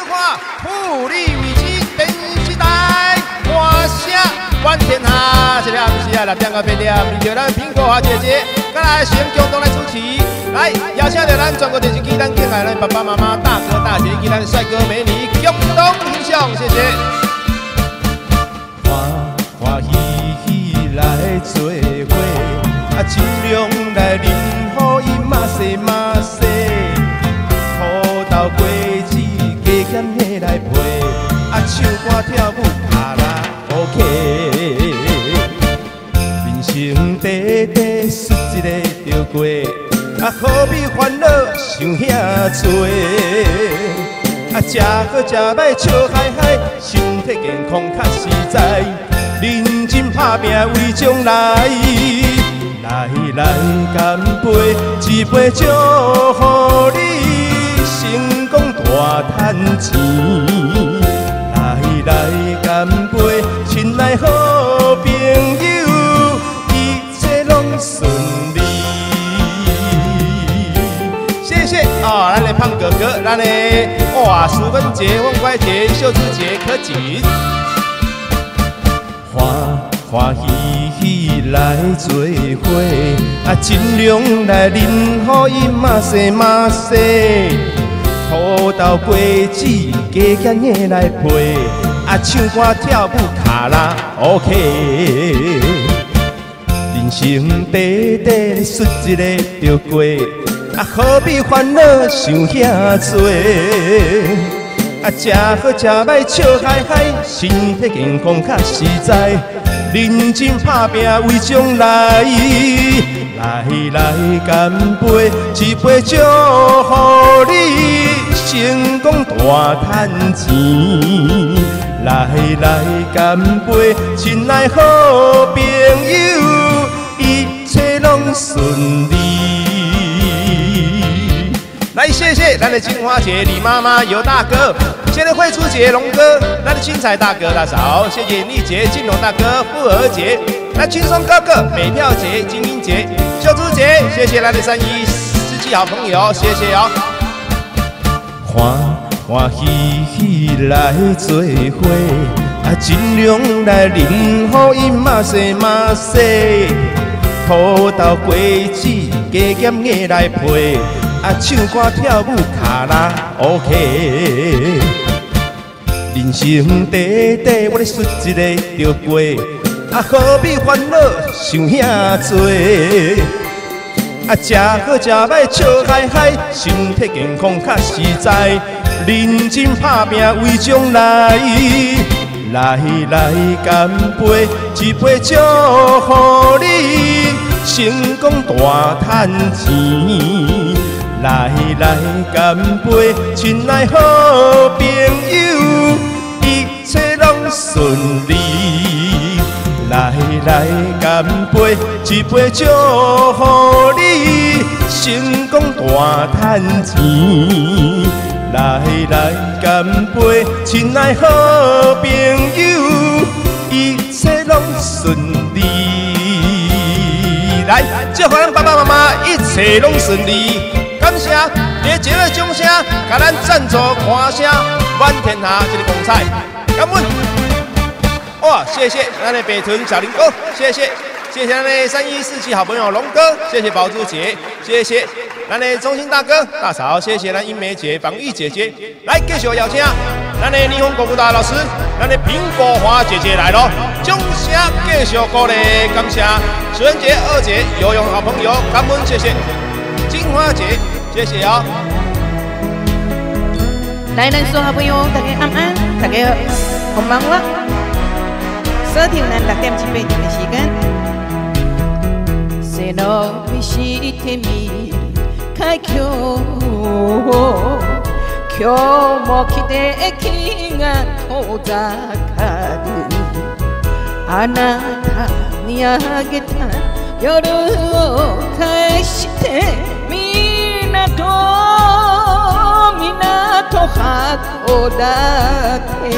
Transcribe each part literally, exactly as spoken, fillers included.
看富丽美肌电视台，欢声满天下。这个暗时啊，六点到八点，面对咱苹果花姐姐，再来先共同来主持。来，邀请到咱全国电视机咱敬爱咱爸爸妈妈、大哥大姐及咱帅哥美女共同欣赏，谢谢。欢欢喜喜来做伙，啊，尽量来饮好伊嘛西嘛西，土豆果子加减的来配，啊，唱歌跳舞卡拉 OK。人生短短，输一个就过。啊，何必烦恼想遐多？啊，食好食歹笑嗨嗨，身体健康较实在。认真打拼为将来，来来干杯，一杯祝福你成功大赚钱。来来干杯，亲爱好朋友，一切拢顺利。哦，咱的胖哥哥，咱的哇，淑芬姐、翁乖姐、秀芝姐、柯锦，欢欢喜喜来做伙，啊，尽量来饮好伊嘛西嘛西，土豆果子加减的来配，啊，唱歌跳舞卡拉 OK。人生短短，输一个就过。啊，何必烦恼想遐多？啊，食好食歹笑嗨嗨，身体健康较实在。认真打拼为将来，来来干杯，一杯祝福你成功大赚钱。来来干杯，亲爱好朋友，一切拢顺利。来，谢谢咱的金花姐、李妈妈、尤大哥，谢谢慧珠姐、龙哥，咱的青彩大哥大嫂，谢谢丽姐、金龙大哥、富儿姐，来轻松哥哥、美票姐、金英姐、秀珠姐，谢谢咱的三一司机好朋友，谢谢哦。欢欢喜喜来做伙，啊，尽量来饮好伊嘛西嘛西，土豆果子加减的来配。啊，唱歌跳舞卡拉 OK， 人生短短，我咧输一个就过，啊，何必烦恼想遐多？啊，食好食歹笑嗨嗨，身体健康较实在。认真打拼为将来，来来干杯，一杯祝福你成功大赚钱。来来干杯，亲爱好朋友，一切拢顺利。来来干杯，一杯祝福你成功大赚钱。来来干杯，亲爱好朋友，一切拢顺利。来，祝福咱爸爸妈妈一切拢顺利。感谢热情的掌声，甲咱赞助看声满天下这个光彩，感恩。哇，谢谢咱的北屯小林哥，谢谢，谢谢咱的三一四七好朋友龙哥，谢谢宝珠姐，谢谢咱的中心大哥大嫂，谢谢咱英梅姐、防御姐姐，来继续邀请咱的霓虹广播大老师，咱的苹果花姐姐来咯，掌声继续鼓励，感谢淑芬姐、二姐、游泳好朋友，感恩，谢谢金花姐。谢谢哦！ 来，咱所有好朋友，大家安安，大家こんばんは。收听咱六點七八點嘅時間。背伸びしてみる海峡、今日も汽笛が遠ざかる。あなたにあげた夜を返して。港函館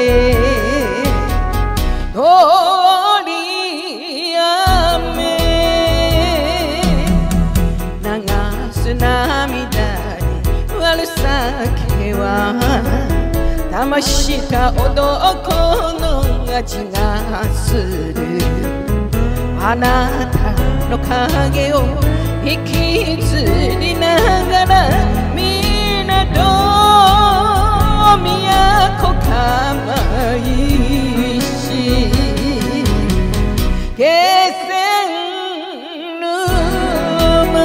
通り雨流す涙に割る酒は騙した男の味がするあなたの影を引きずりながら港都構いし気仙沼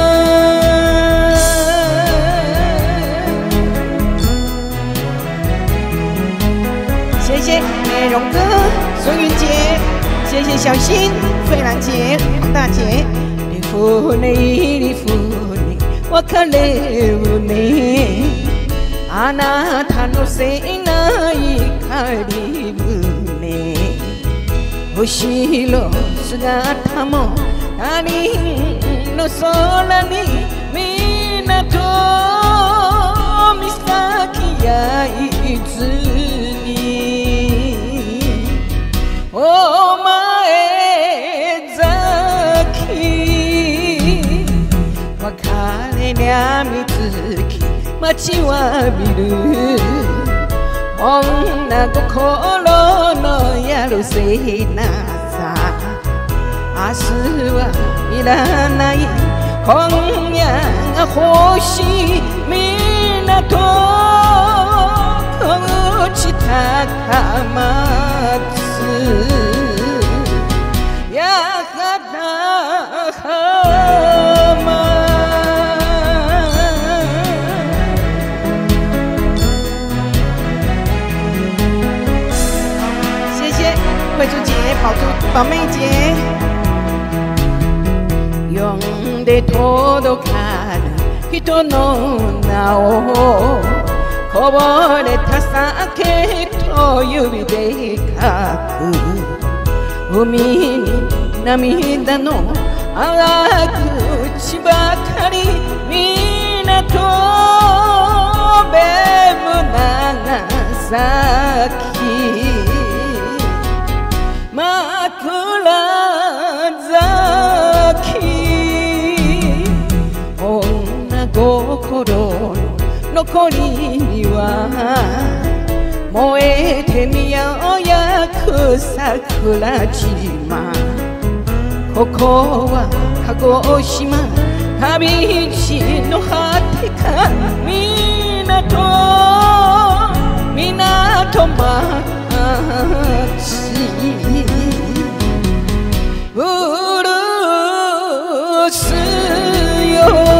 谢谢美容哥孙云杰谢谢小新费兰姐黄大姐你福你你福你別れるねあなたのせいない光胸後ろ姿も他人の空に港岬や伊豆にお前崎別れにゃみつき待ちわびる女心のやるせなさ明日はいらない今夜が欲しい港小口高松八幡浜慧珠姐、宝珠、宝妹姐，呼んで届かぬ人の名をこぼれた酒と指で書く海に涙のあ口ばかり港べむ長崎枕崎女心の残りには燃えてみようやく桜島ここは鹿児島旅路の果てか港港町うるすよ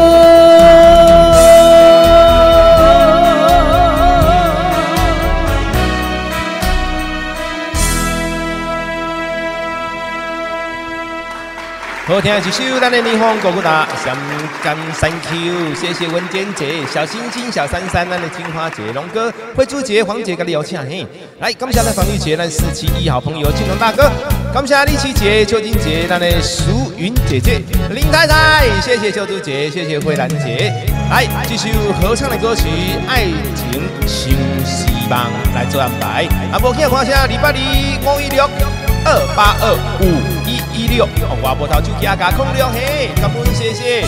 好听一首咱的霓虹歌曲啦，香港 Thank you， 谢谢文娟姐、小星星、小珊珊，咱的金花姐、龙哥、慧珠姐、黄姐，给你邀请嘿。来，感谢咱防御姐，咱四七一好朋友金龙大哥，感谢李琪姐、邱金姐，咱的淑云姐姐、林太太，谢谢秀珠姐，谢谢慧兰姐。来，这首合唱的歌曲《爱情像希望》来做安排。啊，无见看下礼拜二五一六二八二五一一六，我无头手机啊加空六嘿，感恩谢谢。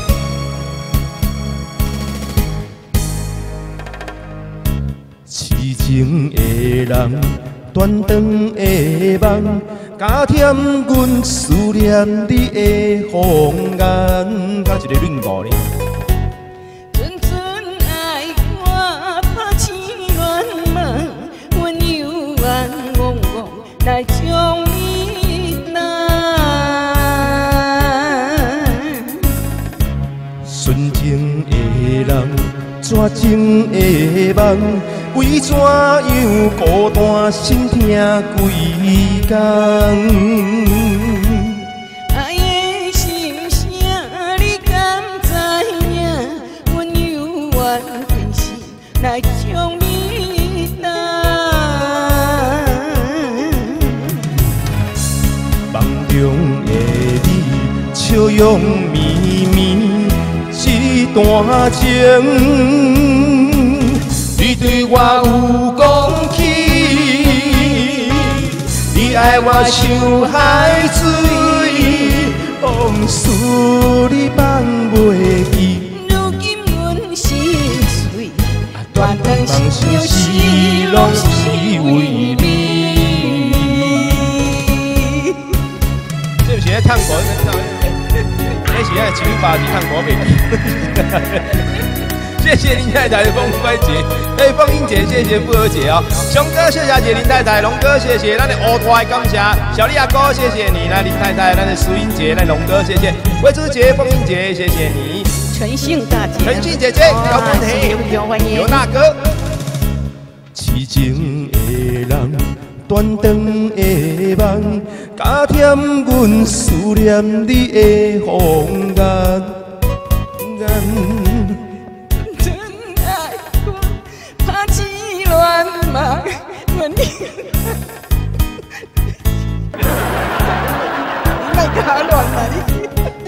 痴情的人，短长的梦，加添阮思念你的红颜。加一个润歌呢。 阵阵爱我把情愿梦，阮有缘戆戆来将你难。 纯情的人，绝情的梦。为怎样孤单心痛几工？ 爱的心声你敢知影？阮有缘真心来将你难。 梦中的你，笑容绵绵，一段情。你对我有讲起，你爱我像海水，往事你放袂记。 如今阮心碎，断肠心又是是爱九八几趟国美。谢谢林太太的风乖姐，哎，凤英姐，谢谢富和姐哦，熊哥谢谢姐林太太，龙哥谢谢，咱的乌大的感谢，小丽阿哥谢谢你，来林太太，咱的苏英姐，来龙哥谢谢，魏珠姐，凤英姐谢谢你， 陈姓大姐， 陈姓姐姐，高问题，刘大哥，痴情的人，短长的梦，加添阮思念你的风眼。 问你，卖搞乱啦你！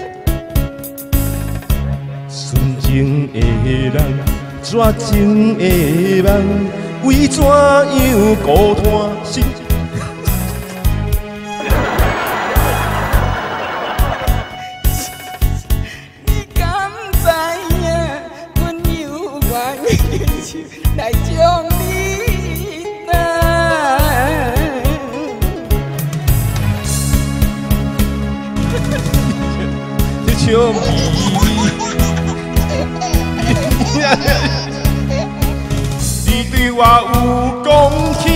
纯情的人，绝情的梦，为怎样孤单心？ 你敢知影？阮有缘来将你。 笑眯眯，你对我有讲起，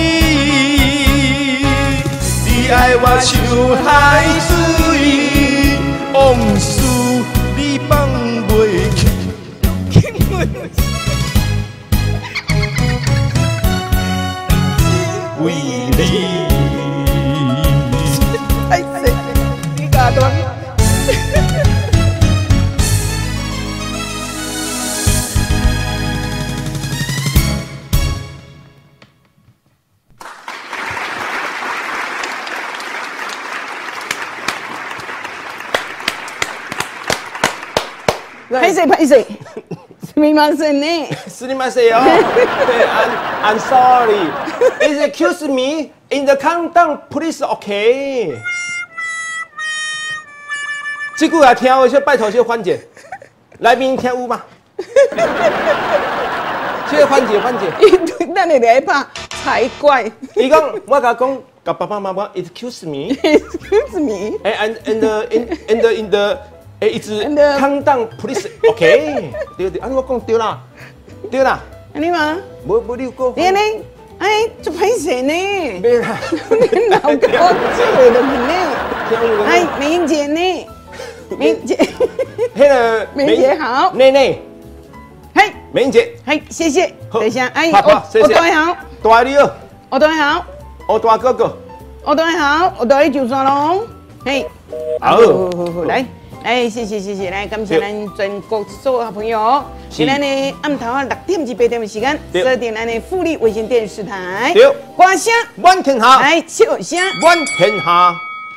你爱我像海水，往事你放袂去。为你， 哎塞，你假断。拍谁拍谁，すみませんね。 すみませんよ。I'm I'm sorry. Excuse me. In the countdown, please. OK. 这句也听有些拜托些缓解，来宾听有吗？这缓解缓解。 伊对咱的来拍才怪。 伊讲，我甲讲，甲爸爸妈妈 excuse me. Excuse me. And and in and in the 哎，一直 countdown please. OK. 对对，安我讲对啦，对啦。 安尼吗？ 无无你有过。 你呢？哎，做歹势呢？ 没啦。 你老公这个的呢？哎，美英姐呢？美英姐， 那个美英姐好。 内内， 嘿， 美英姐， 嘿，谢谢。等一下，哎， 我我大好， 大你好， 我大好， 我大哥哥， 我大好，我大就算咯。嘿，好，好，好，来。哎，谢谢谢谢，来感谢咱全国所有好朋友。今天呢，暗头啊六点至八点的时间，锁定咱的富力卫星电视台。 对， 歌声满天下， 来笑声满天下。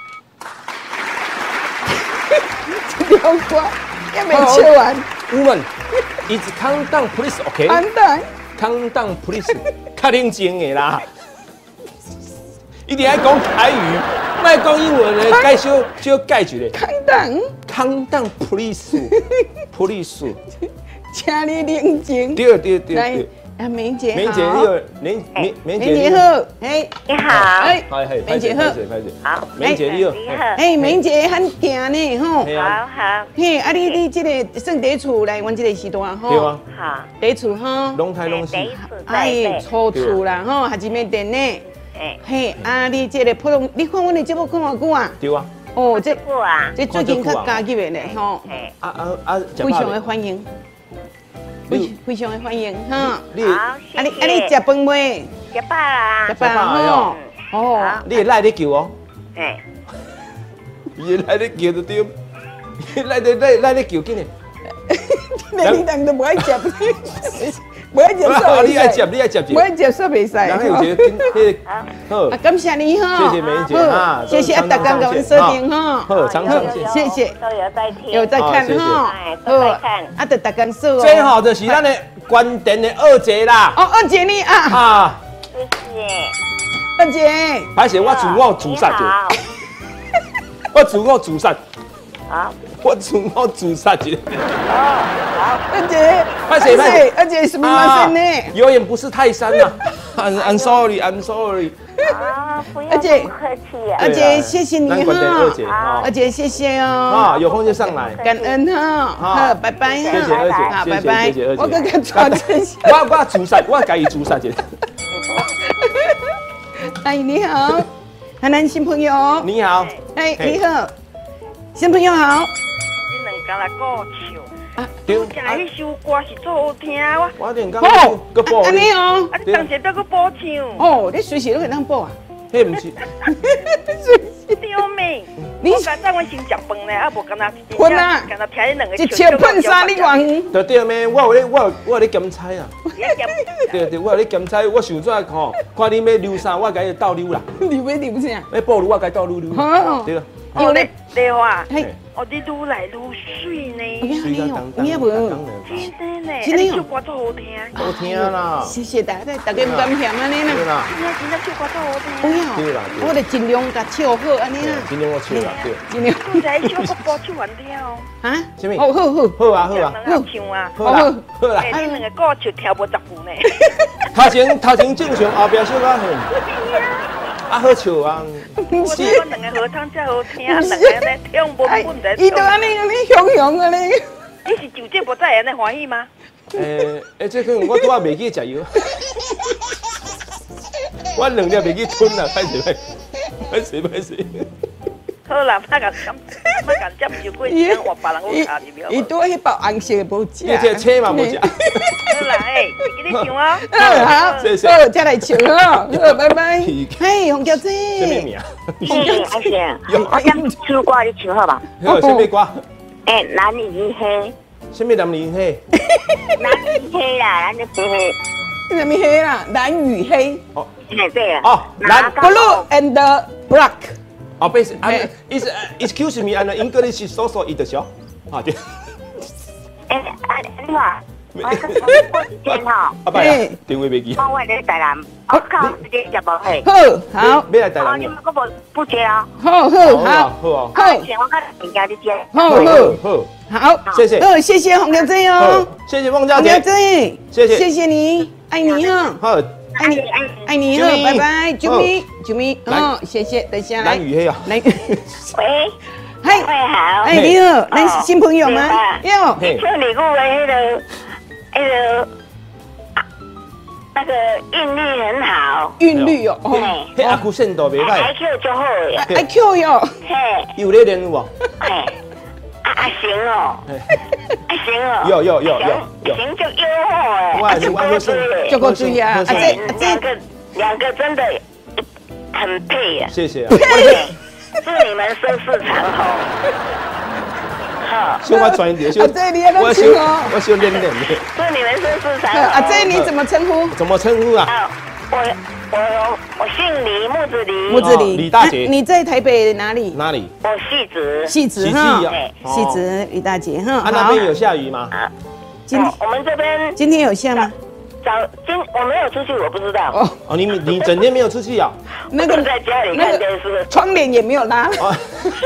这条歌也没唱完。 Woman, it's countdown please, OK? Countdown, countdown please， 较冷静的啦。一定要讲台语。卖讲英文的，改小小改一个。 康档， 康档 ，please，please， 请你冷静。 对对对对。 啊，梅姐好。 梅姐，你好，梅梅梅姐你好，哎， 你好， 哎， 梅姐好， 好， 梅姐你好， 哎，梅姐很行呢，吼。 好好。 嘿，啊，你你这个算第一厝来阮这个时段吼。 对啊。 好。 第一厝吼。 拢台拢是。 哎，初厝啦，吼，还是没电呢。嘿，啊，你这个普通，你看阮的节目看偌久啊？ 对啊。 哦，这久啊， 这最近较加入的咧，吼。 啊啊啊！ 非常的欢迎，非非常的欢迎，哈。 好，啊你啊你食饭未？ 食饱啦。 食饱吼。哦。 你会赖咧叫哦？ 哎。 伊赖咧叫就对，赖咧赖赖咧叫紧嘞。 你当都不爱食。不爱接受， 你爱接，你爱接， 不爱接受比赛。 然后有些那好， 啊，感谢你哈， 谢谢梅姐啊， 谢谢大家给我们设定哈， 好，常常谢谢， 都有在听， 有在看哈， 都在看， 啊，得大家说哦。 最好的是咱的关电的二姐啦， 哦，二姐你啊， 啊， 谢谢， 二姐， 而且我自我自杀就，我自我自杀， 好， 我自我自杀一下。 哦，好， 二姐， 拍谁拍谁二姐什么发生呢？ 有眼不识泰山呐。I'm I'm sorry, I'm sorry。 啊，不要而且不客气啊。 二姐，谢谢你难怪二姐哈， 啊二姐谢谢哦。 啊，有空就上来。 感恩哈，好，拜拜哈， 谢谢二姐， 好， 谢谢拜拜谢谢二姐。 我跟他抓真相。 我我自杀，我家己自杀一下。 阿姨你好，海南新朋友， 你好， 哎你好，新朋友好。 你两家来鼓唱， 对， 正迄首歌是做好听，我我连刚哦个播安尼哦， 啊，你当时要搁补唱， 哦，你随时都可以当播啊。 迄不是， 对妹， 你我刚才我先食饭咧，啊无干那混啊干那听你两个一笑喷三你讲， 对对咩？我有咧，我有我有咧检菜啊。 你咸对对，我有咧检菜，我想做吼，看你要溜啥，我甲你倒溜啦。 你要留啥？ 要报lưu我甲你倒溜溜。 哦对啦， 哦，你你话， 嘿， 哦，你愈来愈水我呢， 跟你讲，你也无， 真的呢， 真的哦啊你唱歌做好听， 好听啦。 谢谢大家，大家不敢嫌安尼啦。 对啦， 真的真的唱歌做好不听。 要， 对啦对啦我得尽量甲唱好安尼啦， 今天我笑啦，对。 尽量刚才迄首歌播唱完了， 啊。 什么哦，好好。 好啊好啊， 两个唱啊， 好啦好啦。 哎，你两个歌唱跳无十句呢。 头前头前正常，后壁小可恨。啊好笑啊！ 我说我两个合唱才好听，两个咧唱无哎本在伊都安尼安尼雄雄安尼。 你是就这无在安尼欢喜吗？ 诶诶，这可能我拄仔袂记食药。我两粒袂记吞啦，歹势歹势歹势。 好啦，莫甲讲，莫甲接受过， 伊讲换别人我下入伊了。 拄迄包红色无食。 你这车嘛无食。 好啦，哎，给你唱哦。 好， 谢谢好，再来唱哦，好，拜拜。嘿，洪小姐。 什么名？ 是阿贤，我讲唱歌你唱好吧？ 还有什么歌？ 哎，蓝与黑， 什么蓝银黑？ 蓝与黑啦，蓝与黑， 什么黑啦？蓝与黑。 哦哎对啊。 哦，蓝 Blue and black。 哦，不是，啊，is excuse me，安那 English 说说一的小，啊对。 哎，啊，你话，我过几天哈， 阿爸呀，电话袂记。 帮我来台南，我靠，直接接无嘿。 好，好， 要来台哦， 南的。 你们个不不接啊？ 好，好， 好好， 啊好啊， 好， 钱我看人家你接。 好， 好好， 好， 好， 谢谢好，谢谢洪小姐好哦，， 谢谢孟小洪小姐， 姐， 谢谢谢谢你，爱你哈， 好， 爱你，爱你哈，拜拜，啾咪，啾咪， 来哦，谢谢，等下来蓝，雨黑啊， 来， 喂， 嗨， 喂好。 哎，你好，那是新朋友吗？哟， 嘿， 这礼物的那个那个那个韵律很好， 韵律哦，哦嘿， 迄阿姑线度袂歹， I Q 就好呀， ，I Q 哟， 嘿， 有咧练有无？ 嘿，啊啊行哦，啊行哦， 有有有有有行就优好哎， 哇你玩过是就够注意啊，啊这哎啊这， 两个两个真的很配呀， 谢谢啊， 祝你们收视长虹。好， 小我专一点，小啊这你也能我小听哦我小练练的， 祝你们收视长虹。 啊这你怎么称呼？ 怎么称呼啊？ 啊，我我我姓李，木子李， 哦木子李， 李大姐啊你在台北哪里？ 哪里？ 我戏子。 戏子喜哈记，啊， 戏子李大姐哈， 啊，那边有下雨吗？ 啊， 今哦我们这边今天有下吗？ 早今我没有出去，我不知道。 哦， 哦，你你整天没有出去啊？ 那个我在家里看电视。 窗帘也没有拉， 哦，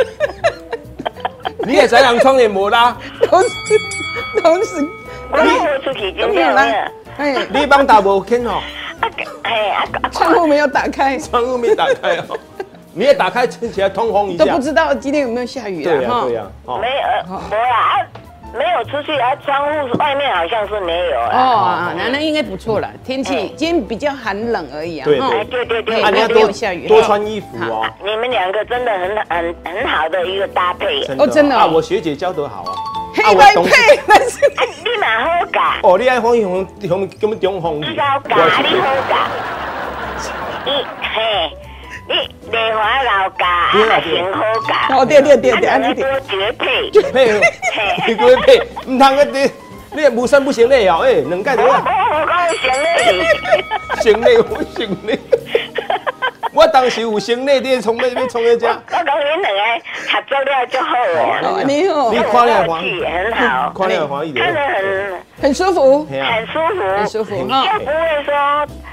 你也才让窗帘没拉， 都是都是我没有出去，今都没有拉天没有。， 哎， 你帮打无开哦， 啊，哎啊啊！ 窗户没有打开， 窗户没打开哦，你也打开起来通风一下都不。知道今天有没有下雨对呀哈对呀，哦没有，没有啊，没有出去啊，窗户外面好像是没有哦啊。 啊，那那应该不错了，天气哎今天比较寒冷而已啊， 对哈哎，对对对， 哎啊，你要没多有下雨多穿衣服哦。 你们两个真的很很很好的一个搭配。 哦真的哦啊，我学姐教得好啊。 黑啊我懂白配，但是啊，你蛮好教， 哦，你爱欢向向根中风你好教，你好教。你嘿，你丽华老教，啊行好教。 哦对对对啊对，安尼对， 两个多绝配。 配，你给我配，唔通个你你也无身不行嘞哦，哎，两届我就啊， 我讲行嘞。 行嘞，我行嘞。我当时有行嘞，你从那边从那家。 我讲恁两个合作了就好了。 哦你好你，看了欢喜，很好， 看了欢喜的。 看得很很舒服， 嘿啊很舒服， 很舒服哈就不会说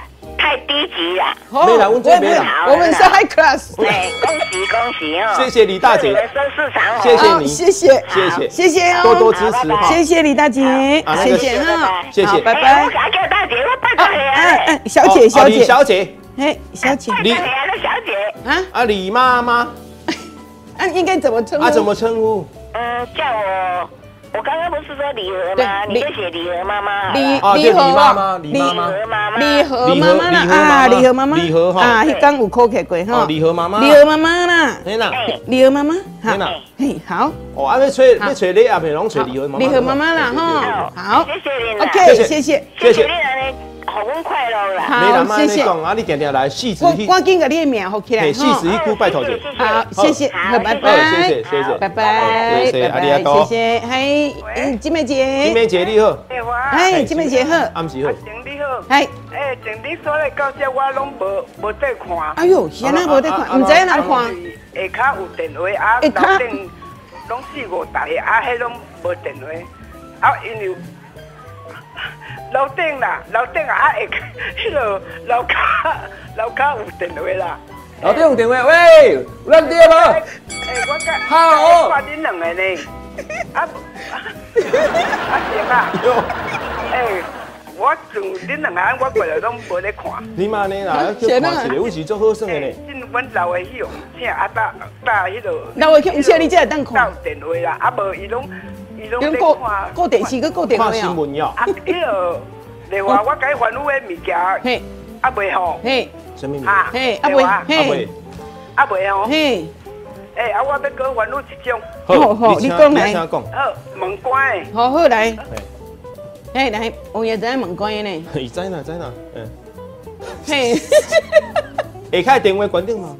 太低级了。 没啦，我这边啦。 我们是 high class。 对，恭喜恭喜哦！ 谢谢李大姐， 收视长虹。 谢谢你， 谢谢谢谢谢谢哦， 多多支持哈。 谢谢李大姐，谢谢哈， 谢谢， 拜拜。 我叫大姐，我拜托你啊！ 哎哎，小姐小姐李小姐， 哎，小姐， 李小姐啊啊，李妈妈， 啊，应该怎么称呼？ 啊，怎么称呼？ 嗯，叫我。我刚刚不是说李和吗？你就写李和妈妈。 李李和妈妈，李和妈妈， 李和妈妈啦啊，李和妈妈， 李和哈啊，迄刚有考起过哈。 李和妈妈， 李和妈妈啦， 嘿啦， 李和妈妈， 嘿啦， 嘿好。 哦，啊，要吹要吹你阿妹拢吹李和妈妈。 李和妈妈啦哈，好， 谢谢你啦 ，OK，谢谢， 谢谢你啦，红运快乐啦。 好，谢谢。 啊，你定定来细致我赶紧把你的名好起来， 细致一哭拜托姐。 好，谢谢，好，拜拜， 谢谢谢谢， 拜拜， 谢谢，阿里阿多， 谢谢，嗨，金梅姐， 金梅姐你好， 嗨，金梅姐好， 暗时好， 你好， 嗨， 诶，前日所咧到这我拢无无得看。 哎呦，现在无得看，唔知哪看。 下骹有电话啊，楼顶拢四五台啊，迄拢无电话，啊，因为楼顶啦，楼顶啊，下迄落楼骹楼骹有电话啦。 老弟用电话，喂，有咱爹无？ 诶，我甲好， 挂恁两个呢，啊，啊行啊，诶。我从恁两个，我过来拢无咧看。 你妈呢啦？去看一个，有时做好耍的呢。 因阮老的迄种请啊打打迄落。 老的去，请你才会当看。 到电话啦，啊无伊拢伊拢咧看。 顾电视，佮顾电话看新闻哟。 啊，迄落电话我该烦恼的物件， 嘿， 啊袂好。 嘿， 什么物？ 哈， 嘿，啊袂，嘿， 啊袂好。 嘿， 诶，啊我要搁烦恼一种。 好好，你讲来。 好，门关的。 好好来。哎，来，我也在问关呢。 伊知哪知哪，嗯。 嘿， 下骹电话关掉嘛。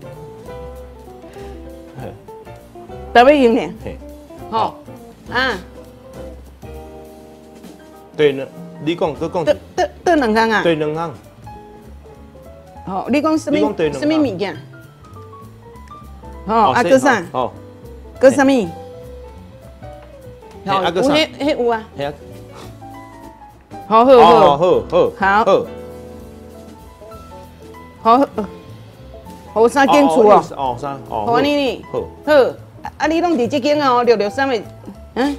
特别用呢。 嘿， 好，啊。 对呢，你讲，佮讲。 得得得两项啊。 对两项。 好，你讲什么？什么物件？好，啊，搁啥？ 好。 搁什么？ 好，啊，搁啥？ 迄迄有啊。 系啊。 好好好好好好好好，好三间厝哦， 哦三哦， 好你呢， 好好，啊你拢伫这间哦，六六三的，嗯，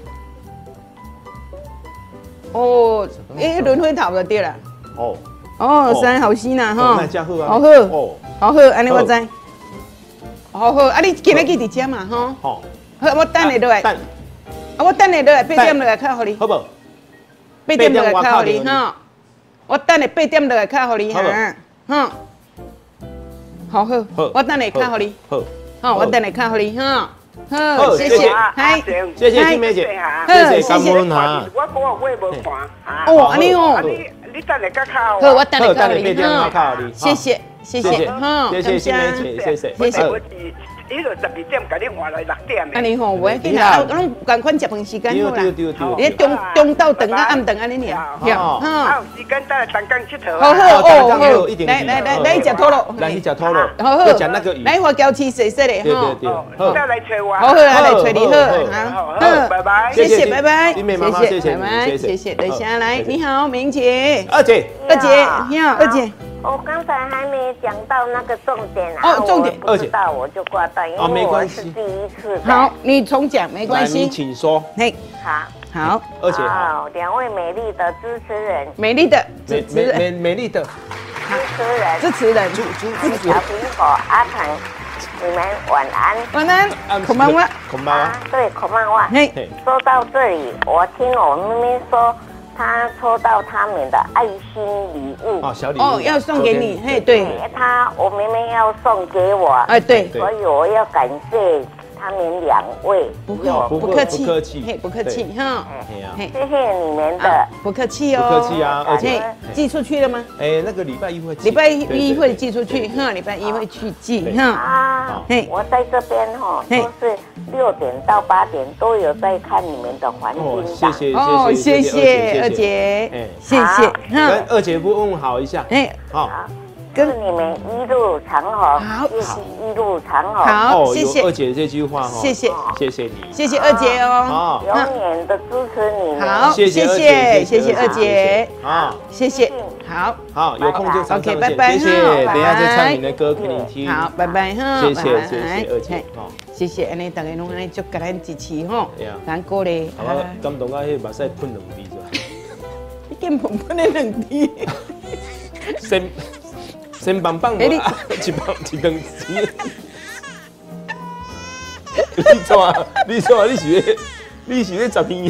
哦，诶轮回头就对啦， 哦哦三好心啦哈， 好好哦，好好，安尼我知，好好，啊你今日去伫遮嘛哈，好，好我等下落来，等，啊我等下落来八点落来开互你， 好不？ 八点落来开互你哈，我等下八点落来开互你哈，哈，好好，我等下开互你，好，好，我等下开互你哈，好，谢谢，嗨， 谢谢金梅姐，谢谢感恩哈。 我个月无看， 哦，安尼哦， 你你等下再开好，我等下开互你， 哈， 谢谢，谢谢，哈， 谢谢金梅姐，谢谢， 谢谢。 伊就十二点，甲你换来六点的。 安尼吼，袂紧啦，拢共款食饭时间好啦。你中中昼顿到暗顿安尼尔， 哈。啊，有时间等下单工佚佗。 好好哦，来来来来食拖罗， 来去食拖罗， 好好。 讲那个鱼。 来花椒翅细细的哈。 对对对。 好，再来找我。 好好，来找你好， 好，拜拜。 谢谢，拜拜。 谢谢妈妈，谢谢， 拜拜，谢谢。等下来，你好，明姐。 二姐， 二姐，你好，二姐。 我刚才还没讲到那个重点啊， 哦，重点， 不知道我就挂断，因为我是第一次。 好，你重讲没关系， 你请说。 嘿， 好， 好， 二姐好， 两位美丽的支持人， 美丽的支持人， 美美丽的支持人， 支持人， 小苹果阿腾，你们晚安， 晚安，孔曼哇， 孔曼哇， 对，孔曼哇。 嘿， 说到这里，我听我妹妹说。他抽到他们的爱心礼物哦，小礼物哦，要送给你，嘿，对， 他我妹妹要送给我， 哎，对， 所以我要感谢他们两位， 不不不客气， 不客气， 嘿，不客气哈， 谢谢你们的， 不客气哦， 不客气啊，而且寄出去了吗？ 哎，那个礼拜一会， 礼拜一会寄出去，哈，礼拜一会去寄，哈， 啊，嘿，我在这边哈，都是六点到八点都有在看你们的环境档， 谢谢， 哦，谢谢二姐，谢谢， 跟二姐夫问好一下， 哎， 好。祝你们一路长虹，好，一路长虹。 好，谢谢二姐这句话哈， 谢谢， 谢谢你， 谢谢二姐哦，永远的支持你们。 好，谢谢，谢谢二姐， 好， 谢谢， 好， 好，有空就常常 OK， 见， 拜拜谢谢。 哈等一下再拜唱你的歌给你听。 好，拜拜哈， 谢谢拜拜谢谢二姐，哦， 谢谢，安尼大家拢安尼足甲咱支持吼对啊， 咱鼓励。 我感动啊，迄目屎喷两滴是吧？ 你见喷喷的两滴， 先先棒棒无啊，一棒一两支。你怎啊？你怎啊？你是咧？你是咧十年？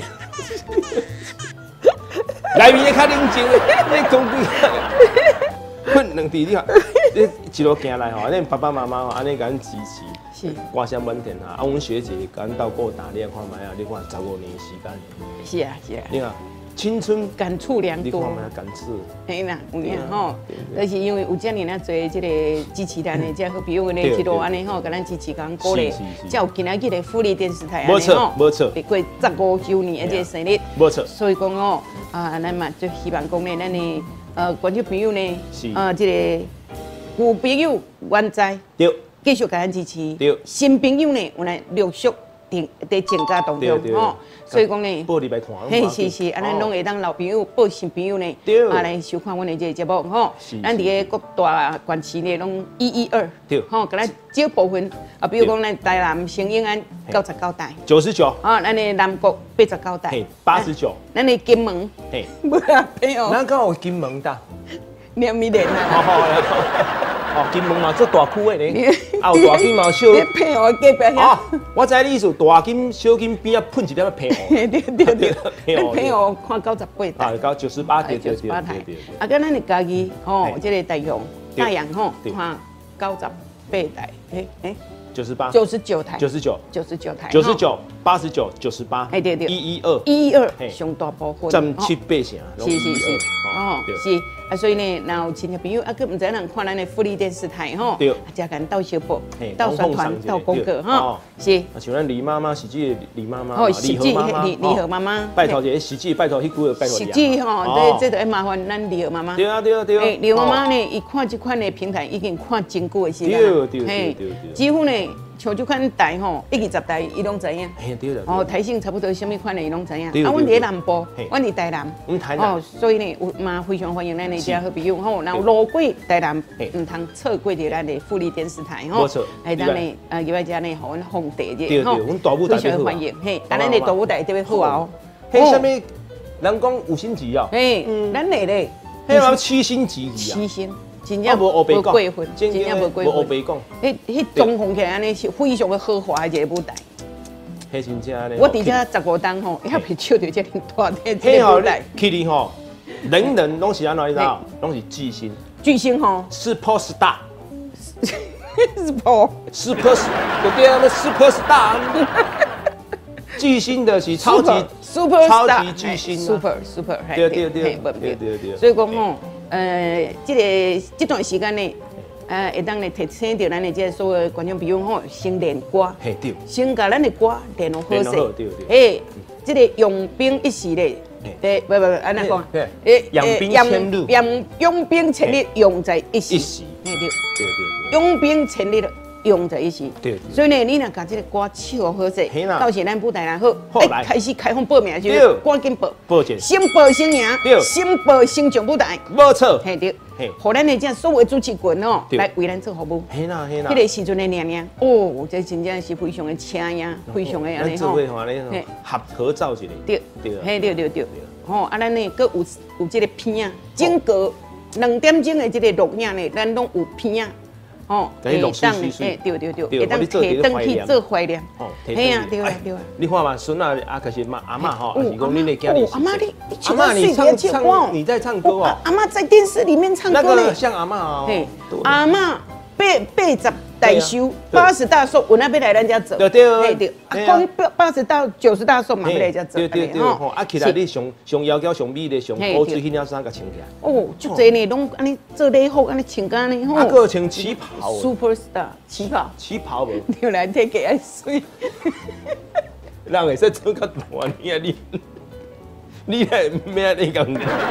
内面咧较冷静咧，你讲几喷两滴，你看，你一路行来吼，恁爸爸妈妈吼，安尼甲咱支持， 是歌声满天下。啊，阮学姐甲阮斗过大，你来看卖啊，你看十五年的时间， 是啊是啊， 你看青春， 感触良多你看。卖感触。 嘿啦，有影吼，就是因为有遮尔那侪即个支持咱的，遮好朋友呢，一路安尼吼，甲咱支持，甲咱鼓励，才有今仔日的富丽电视台安尼吼， 没错没错过十五周年的这个生日， 没错， 所以讲哦，啊，咱嘛就希望讲呢，咱的呃观众朋友呢是， 呃，即个旧朋友原在， 对继续甲咱支持， 对新朋友呢有来陆续定在增加当对对中吼，所以讲呢。 报你来看， 嘿，是是，啊，咱拢会当老朋友报新朋友呢， 对啊来收看阮的这个节目吼是。 咱伫个各大县市呢，拢一一二， 对吼，甲咱少部分啊，比如讲咱台南新永安九十九台， 九十九， 啊，咱的南国八十九台嘿，，八十九， 咱的金门， 嘿， 不啊，朋友， 咱刚好金门的， 念咪连好啊， 好哦，金门嘛做大区的呢，啊有大金嘛小， 你朋友隔壁遐啊，，我知你意思，大金小金边啊喷一点平哦， 对对对， 对咱朋友看九十八台啊，。到九十八对对对九十八台对对， 啊，跟咱的家己吼嘿， 这个大洋对大洋吼， 对看九十八台，诶诶， 九十八， 九十九台， 九十九， 九十九台， 九十九，八十九，九十八， 哎对对一一二， 一一二嘿上大部分， 占七哦八成，拢是是是， 一一二哦对是啊，所以呢，然后亲戚朋友啊，佮唔知人看咱的福利电视台吼， 对啊，加咱斗小报嘿、 斗宣讲上一个传、斗广告对吼哦， 是。 啊，像咱李妈妈是这个李妈妈， 哦，实际妈妈， 李李和妈妈， 拜托一下，实际拜托迄句拜托实你啊际吼， 哦这这就要麻烦咱李和妈妈。 对啊对啊对啊， 诶，李和妈妈哦呢，伊看这款的平台已经看真久的时间对了对对嘿对对几乎呢，像这款台吼，一二十台伊拢知影。 嘿对了， 哦，台性差不多什么款的伊拢知影。 对啊，阮对伫南部嘿， 阮伫台南。 阮台南哦，所以呢，有嘛非常欢迎咱的是遮好朋友吼，然后对路过台南嘿， 唔通错过着咱的富丽电视台吼没错。 哎，咱呢，呃，入来遮呢，互阮奉地对对者阮大舞台非要好啊常欢迎。嘿，啊，咱的大舞台特别好啊哦。 迄什么，人讲五星级哦， 嘿，咱来咧， 迄嘛七星级去啊七，星，真啊正无黑白讲过分，真正正无过无黑分。 白讲， 迄迄装潢起来安尼是非常的豪华的一个舞台。 迄真正咧。 我伫遮十五档吼，还袂笑到这么大的这迄吼个舞台， 去哩吼，人人拢是安怎你知道？拢是巨星巨星吼， ，super star。 是不？ super star，对对啊，那 super star，巨星的是超级 super 超 star， 级巨星啊 ，super super， 对对对嘿不对对对所以讲吼，呃，这个这段时间呢，呃，会当来提醒到咱的这所有观众朋友吼，先练歌， 嘿对， 先把咱的歌练好好练好势， 对对诶，这个用兵一时咧。诶，不不不，安尼讲对， 诶， 养兵千日养用兵千日，用在一时。 一时， 嘿对。 对对用兵千日，用在一时。 对对所以呢，你若把这个歌唱好势嘿啦， 到时咱舞台来好， 好来哎开始开放报名的时对候，赶紧报， 报一下先报先赢对， 先报先上舞台。 对，没错， 嘿对嘿， 互咱的这所有的主持群哦， 对来为咱做服务。 嘿啦嘿啦迄，个时阵的娘娘，哦，这真正是非常的请呀，非常的安尼吼咱做伙。吼，安尼嘿合合照一下， 对对啊嘿对对对，吼啊，咱呢，佮有有这个片啊，整个两点钟的这个录影呢，咱拢有片啊。哦， 给你录水水水哎，对对对， 对会当互你做一个摕登去怀念做怀念。 哦， 嘿啊，对啊哎对啊。 你看嘛，孙啊啊，可是妈阿嬷吼， 哦还是讲恁的家里哦阿嬷你你阿嬷你唱唱歌哦唱你在唱歌哦， 阿妈在电视里面唱那歌嘞。 个像阿嬷哦嘿， 对阿嬷八八十大寿， 对八十大寿，有那要来咱家走。 对对嘿对，啊， 对啊讲八八十到九十大寿嘛，要来家走。 对对对，吼，啊起来你上上窈窕上美丽上古水迄领衫甲穿起来， 哦，足侪呢，拢安尼做礼服，安尼穿甲呢吼。 啊个穿旗袍哦， Super Star 旗袍， 旗袍无， 要来体格爱水。 人会使做较大你啊你，你来咩你讲？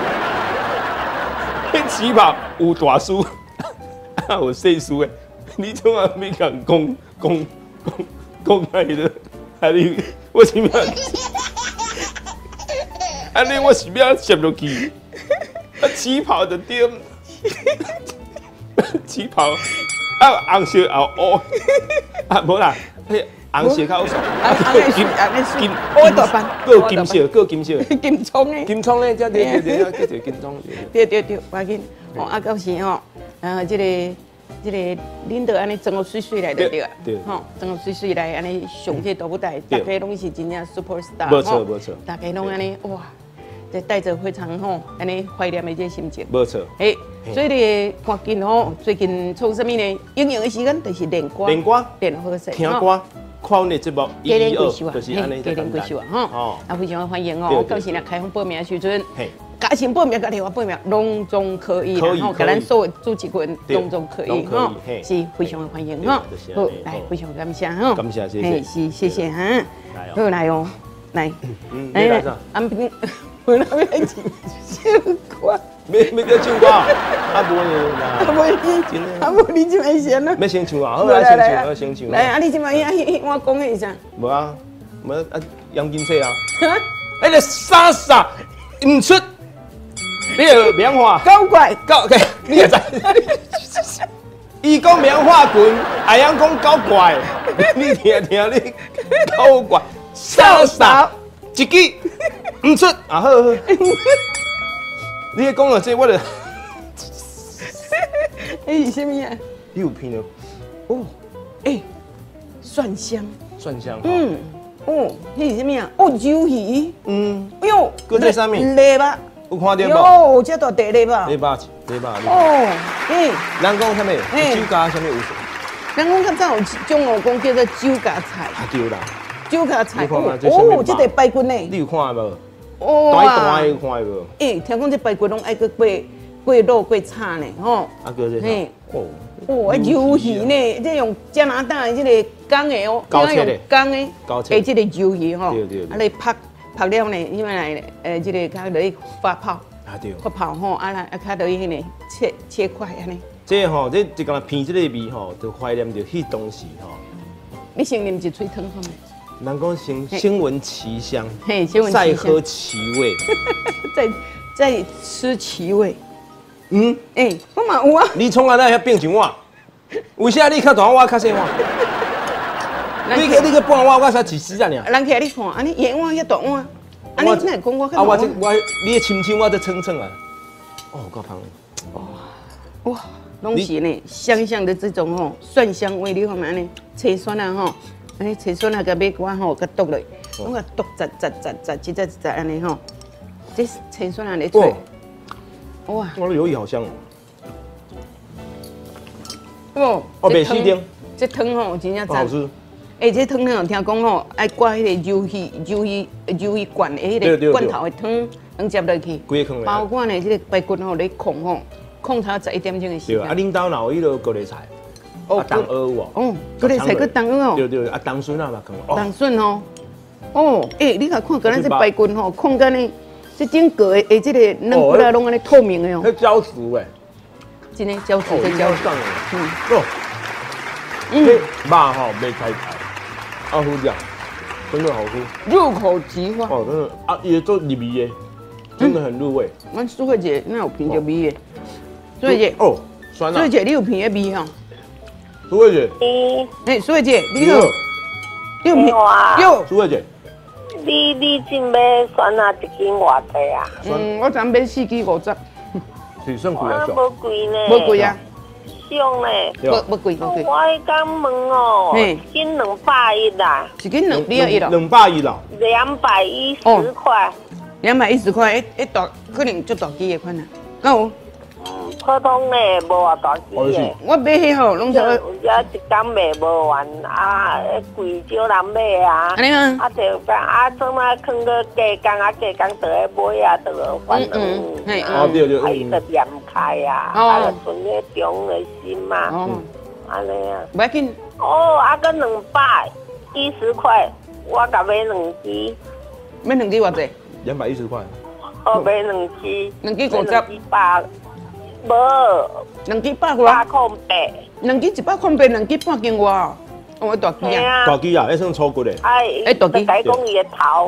迄旗袍有大叔，啊有细叔诶，你怎啊要讲讲讲讲讲来的？啊你我是要，啊你我是要摄落去，啊起跑的点，起跑啊，红色后乌啊，无啦，迄红色较好耍， 金金我大班， 个金色，个金色， 金葱诶， 金葱咧，这对对对，叫做金葱。 对对对，快紧，哦啊，到时吼，啊，这个。这个恁都安尼整个水水来对对啊，吼，整个水水来安尼上这大舞台，大家拢是真正 super star， 没错没错， 大家拢安尼哇，就带着非常吼安尼怀念的这心情， 没错。 诶，所以咧赶紧吼，最近创什么呢？应用的时间就是练歌， 练歌， 练好势， 听歌，看你节目一一二，就是安尼简单介绍啊，吼，啊非常欢迎哦，到时呢开放报名的时阵。家先报名，家另外报名，拢总可以，然后甲咱所有主持群拢总可以，吼，是非常的欢迎，吼，好，来，非常感谢，吼， 感谢，谢谢， 是谢谢哈，好来哦，来， 来， 安平，我那边唱歌， 没没得唱歌，啊无呢， 啊无你，啊无你就来先啦， 要先唱啊，好来先唱，好先唱， 来，啊你即摆遐我讲的是啥？ 无啊，无啊，杨金色啊，哎个傻傻唔出。你个棉花搞怪， 搞，你也知？伊讲棉花棍，阿阳讲搞怪，你听听你搞怪，少少一句唔出，啊好好。你讲了这我就， 哎是什么啊？ 你有片了？ 哦，哎，蒜香， 蒜香， 嗯，哦，那是什么啊？哦，鱿鱼，嗯，哎呦， 搁在上面， 嘞吧。 有看到无？ 哟，这大地嘞吧？ 礼拜礼拜。 哦，哎， 人讲啥物？酒家啥物有？ 人讲较早有一种哦，讲叫做酒家菜。 啊对啦， 酒家菜。 哦， 这个排骨呢？ 你有看无？ 哦， 大大的有看无？ 哎，听讲这排骨拢爱去过过肉过炒呢，吼。 啊，搁这。嘿，哦。 哦，啊鱿鱼呢？这用加拿大的这个港的哦， 高切的， 港的， 高切。 诶，这个鱿鱼吼， 对对。 啊，来拍。拍了呢，因为来呃，这个较落去发泡， 啊对， 发泡吼，啊来啊较落去迄个切切块安尼。 这吼，这一个片这个味吼，就怀念着迄当时吼。 你先啉一喙汤好未？ 人讲先先闻其香， 嘿，先闻再喝其味， 再再吃其味。 嗯， 哎，我嘛有啊。 你创啊那遐变像我，为啥你较大我较细我？你个你个半碗，我才一丝啊尔。 人客你看，安尼圆碗遐大碗，安尼哪讲我较？ 啊，我这我你的亲亲，我这蹭蹭啊。哦，够香。 哇哇，拢是呢，香香的这种吼蒜香味，你看嘛安尼，切蒜啊吼，安尼切蒜啊，甲尾瓜吼，甲剁落，拢甲剁摘摘摘摘，一摘一摘安尼吼，这切蒜啊，你脆。哇， 我的鱿鱼好香哦。 哦， 哦，袂死丁。 这汤吼真正赞。好吃。 哎，这汤呢，听讲吼，爱挂迄个鱿鱼、鱿鱼、鱿鱼罐的迄个罐头的汤，能接落去。 规个坑包括呢，这个排骨吼，你控吼，控它十一点钟的时间。 对啊，恁兜哪有迄个高丽菜？哦，冬鹅有哦。 哦，高丽菜佮冬鹅哦。 对对，啊，冬笋啊嘛放。 冬笋哦。哦，哎，你甲看，个咱这排骨吼，控干呢，这整个的这个软骨啊，拢安尼透明的哦。 迄焦酥诶。 真诶焦酥的焦酥。 嗯。哦。嗯。肉吼袂开开。好好吃，真的好吃， 入口即化。 哦，真的啊，也做入味的，真的很入味。 阮苏慧姐那有品着味的，苏慧姐哦，酸啊。 苏慧姐，你有品的味吼？ 苏慧姐， 哎，苏慧姐，你好，你有品？ 有。 苏慧姐， 你你真要酸啊？一斤偌济啊？ 嗯，我昨买四支五十。 是算贵啊？ 无贵呢。 无贵啊。 凶嘞， 不不贵不贵。 我刚问哦，一斤两百一啦， 一斤两百一咯， 两百一啦， 两百一十块， 两百一十块，一一大可能足大支的款啊，够？ 嗯，普通的无偌大支的。 我买迄吼，拢是。 有只一天卖无完啊，贵少人买啊。 安尼吗？ 啊，就啊，怎啊，放个加工啊，加工就来买啊，就反正， 哦对对， 啊，伊就连开啊，啊，就存咧中的心嘛，哦，安尼啊。 不要紧。 哦，啊，个两百一十块，我甲买两支。 买两支偌济？ 两百一十块。 哦，买两支。 两支五十。 两支百。无， 两支百块，百块八， 两支一百块八，两支半斤外，哦，大支啊， 大支啊，迄算粗骨的。 哎，大支。甲伊讲伊的头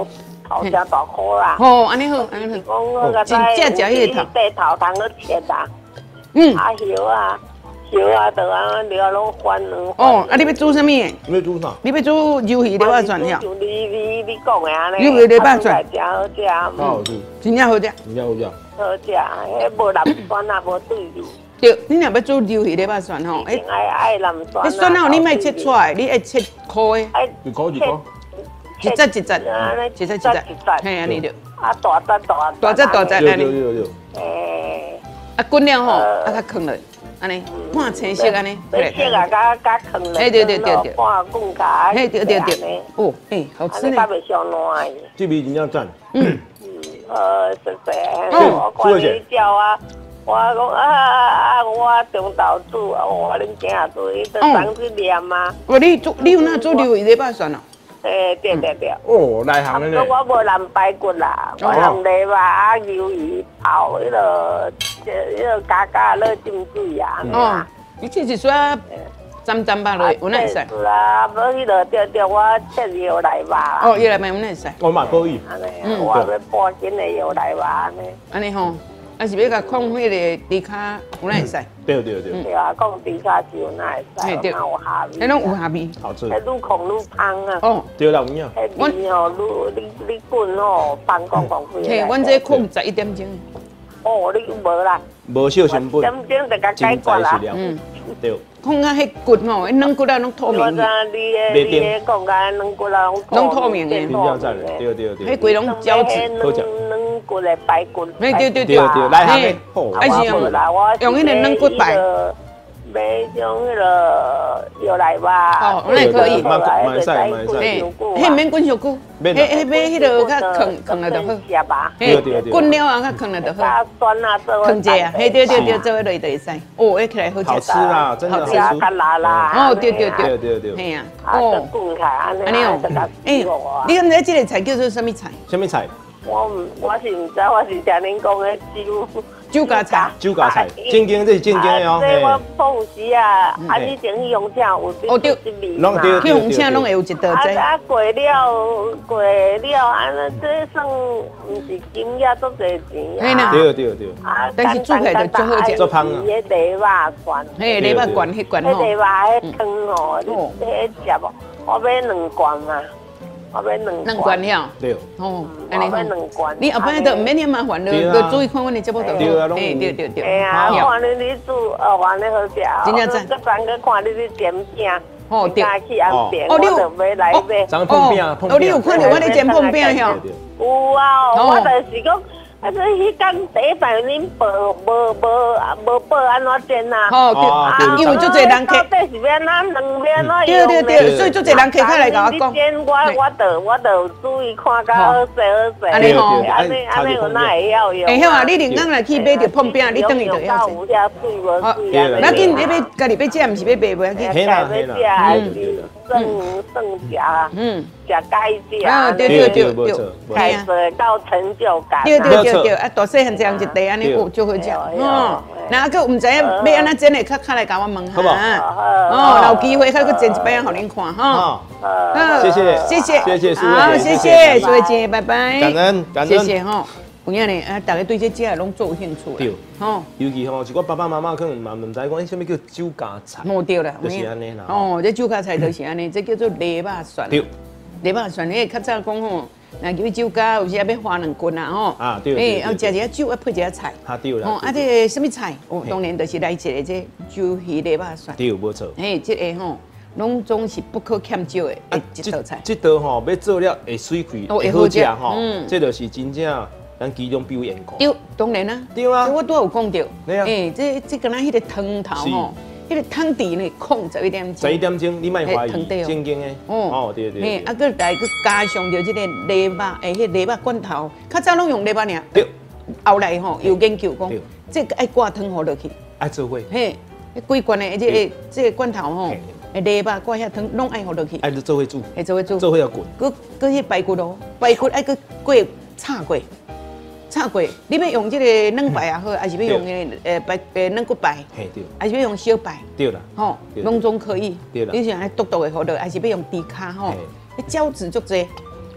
头真大颗啦。 吼，安尼好，安尼好。 讲我个真正食迄个头， 地头通去切啊， 嗯。 啊叶啊，叶啊，就安了拢翻两。 哦，啊，你要煮什么？你要煮啥？ 你要煮鱿鱼螺肉蒜了。 就你你你讲的安尼。 鱿鱼螺肉蒜， 真好食。 好吃。 真正好食。 真正好食。 好食，迄无蓝酸啊，无对味。 对，你若要煮鱿鱼螺肉蒜吼， 哎，爱爱蓝酸。 迄蒜头你莫切出来，你爱切块的。 一块一块。 一节一节，一节一节，嘿，安尼着。 啊，大节大大节大节安尼。 对对对。 诶。 啊，滚了吼，啊，较放落，安尼，半青色安尼。 白色啊，甲甲放落。 嘿，对对对对。 半滚甲。 嘿，对对对。哦，诶，好吃呢。 安尼较袂伤烂。 这味真正赞。 嗯。 呃，谢谢。我看你叫啊，我讲啊啊，我中昼煮，我恁囝做，伊都送去念啊。 哦，你煮，你有哪煮鱿鱼螺肉蒜哦？ 诶，对对对。 哦，内行的呢。 我无蓝排骨啦，我蓝螺肉啊，鱿鱼泡迄个，迄个加加落浸水啊。 哦，你切一撮沾沾巴落，有哪会使？ 是啊，无迄个对对，我切腰来吧。 哦，腰来吧，有哪会使？ 我嘛可以。 安尼，我要半斤的腰来吧安尼。 安尼吼。啊是要甲控迄个猪骹有哪会使？ 对对对。 对啊，讲猪骹就有哪会使？那有下味。 迄拢有下味。 好吃。 迄愈控愈香啊。 哦。 对啦，有影。 迄味吼，愈你你滚吼，放讲讲开。 嘿，阮这控十一点钟。 哦，你无啦。 无少成本。 点钟就甲解决啦。 嗯。 对。 控啊，迄骨吼，迄软骨啊，拢透明。 我知你诶，你诶讲甲软骨啊， 拢透明诶。 真正赞诶，对对对。 迄规拢胶质， 好食。 软骨诶，排骨。 对对对对对，内行诶。 还是用用迄个软骨排。 买种迄个药来吧。 哦，那也可以。 买买晒买晒。 迄免滚伤久，迄迄买迄个较放放了就好。 对对对。 滚了啊，较放了就好。 加酸啊，做。 放者啊，嘿对对对，做落就会使。哦，迄起来好食。 好吃啦，真的好吃。 加辣辣。 哦，对对对对对。 嘿啊。 哦。滚开安尼。安尼哦。 诶，你敢知这个菜叫做什么菜？ 什么菜？ 我唔，我是唔知，我是听恁讲的酒。 酒家菜， 酒家菜，正经这是正经的哦。 这我碰有时啊，啊以前去用请有哦对，去用请拢会有一道菜。 啊啊过了过了，安尼这算唔是金额足侪钱啊。 对对对。 啊，但是煮起来就足好食。 做香啊。 迄螺肉蒜。 嘿，螺肉罐迄罐吼。 迄螺肉迄汤吼，你迄食无？我买两罐嘛。我买两两罐了， 对， 哦， 安尼好。 你后摆都唔免遐麻烦了，就注意看阮的节目就好。 对啊， 对对对对。 哎呀，看你你煮，哦，完了好食。 真正赞。 再三个看你去煎饼， 哦对。 去安饼，我就买来买。 长碰饼，碰饼。 哦，你有看到我咧煎碰饼哟？ 有啊，我就是讲。啊！这迄天第一摆恁报无无无报安怎煎呐？ 哦对，因为足侪人客。 到底是要哪两边哪用？对对对，所以足侪人客开来甲我讲。 你煎我我着我着注意看甲好势好势。 安尼吼， 安尼安尼有哪会晓用？ 会晓啊！你连刚来去买着碰饼，你等于就会晓煎。 有遐水无水？ 那紧你要家己要食，毋是要买袂要紧。 嘿啦嘿啦， 嗯，算算食啊，嗯，食该食。 啊对对对对， 开始到成就感。 对对对对，啊大细汉这样一地安尼，哦就好食。哦，那个唔知影要安怎煎的，较较来甲我问下。哦，有机会较佫煎一摆互恁看哈。 好，谢谢谢谢谢谢苏好，谢谢苏慧姐，拜拜。 感恩感恩。 谢谢吼。有影呢，啊，大家对这食拢做有兴趣。 对， 吼， 尤其吼，是我爸爸妈妈可能嘛唔知讲什么叫酒家菜。 冇对啦， 就是安尼啦。 哦，这酒家菜就是安尼，这叫做螺肉蒜。 对， 螺肉蒜，迄较早讲吼，若叫酒家有时也要花两棍啊吼。 啊对。诶， 要食一下酒，要配一下菜。 啊对啦。 哦，啊这什么菜？哦，当然就是来一个这酒鱼螺肉蒜。 对，无错。 诶，这个吼。拢总是不可欠少的一道菜。 这道吼要做了会水气，会好食吼。嗯，这就是真正咱其中表演过。 对，当然啦。 对啊。 我都有讲到。 对啊。 诶，这这个咱迄个汤头吼，迄个汤底呢控十一点钟。 十一点钟，你莫怀疑。正经的。哦。哦，对对。 嘿，啊，佮来佮加上着这个螺肉，诶，迄螺肉罐头，较早拢用螺肉尔。 对。 后来吼有研究讲，这个爱挂汤好落去。 爱做伙。 嘿，几罐的这个这个罐头吼。诶，螺肉挂遐汤，拢爱放落去。 爱做伙煮， 爱做伙煮， 做伙要滚。 佮佮迄排骨哦，排骨爱佮过炒过，炒过。你要用这个软排也好，还是要用迄个诶排诶软骨排？ 嘿对。 还是要用小排？ 对啦。 吼，拢总可以。 对啦。 你是安尼笃笃的好落，还是要用猪骹吼？迄胶质足济。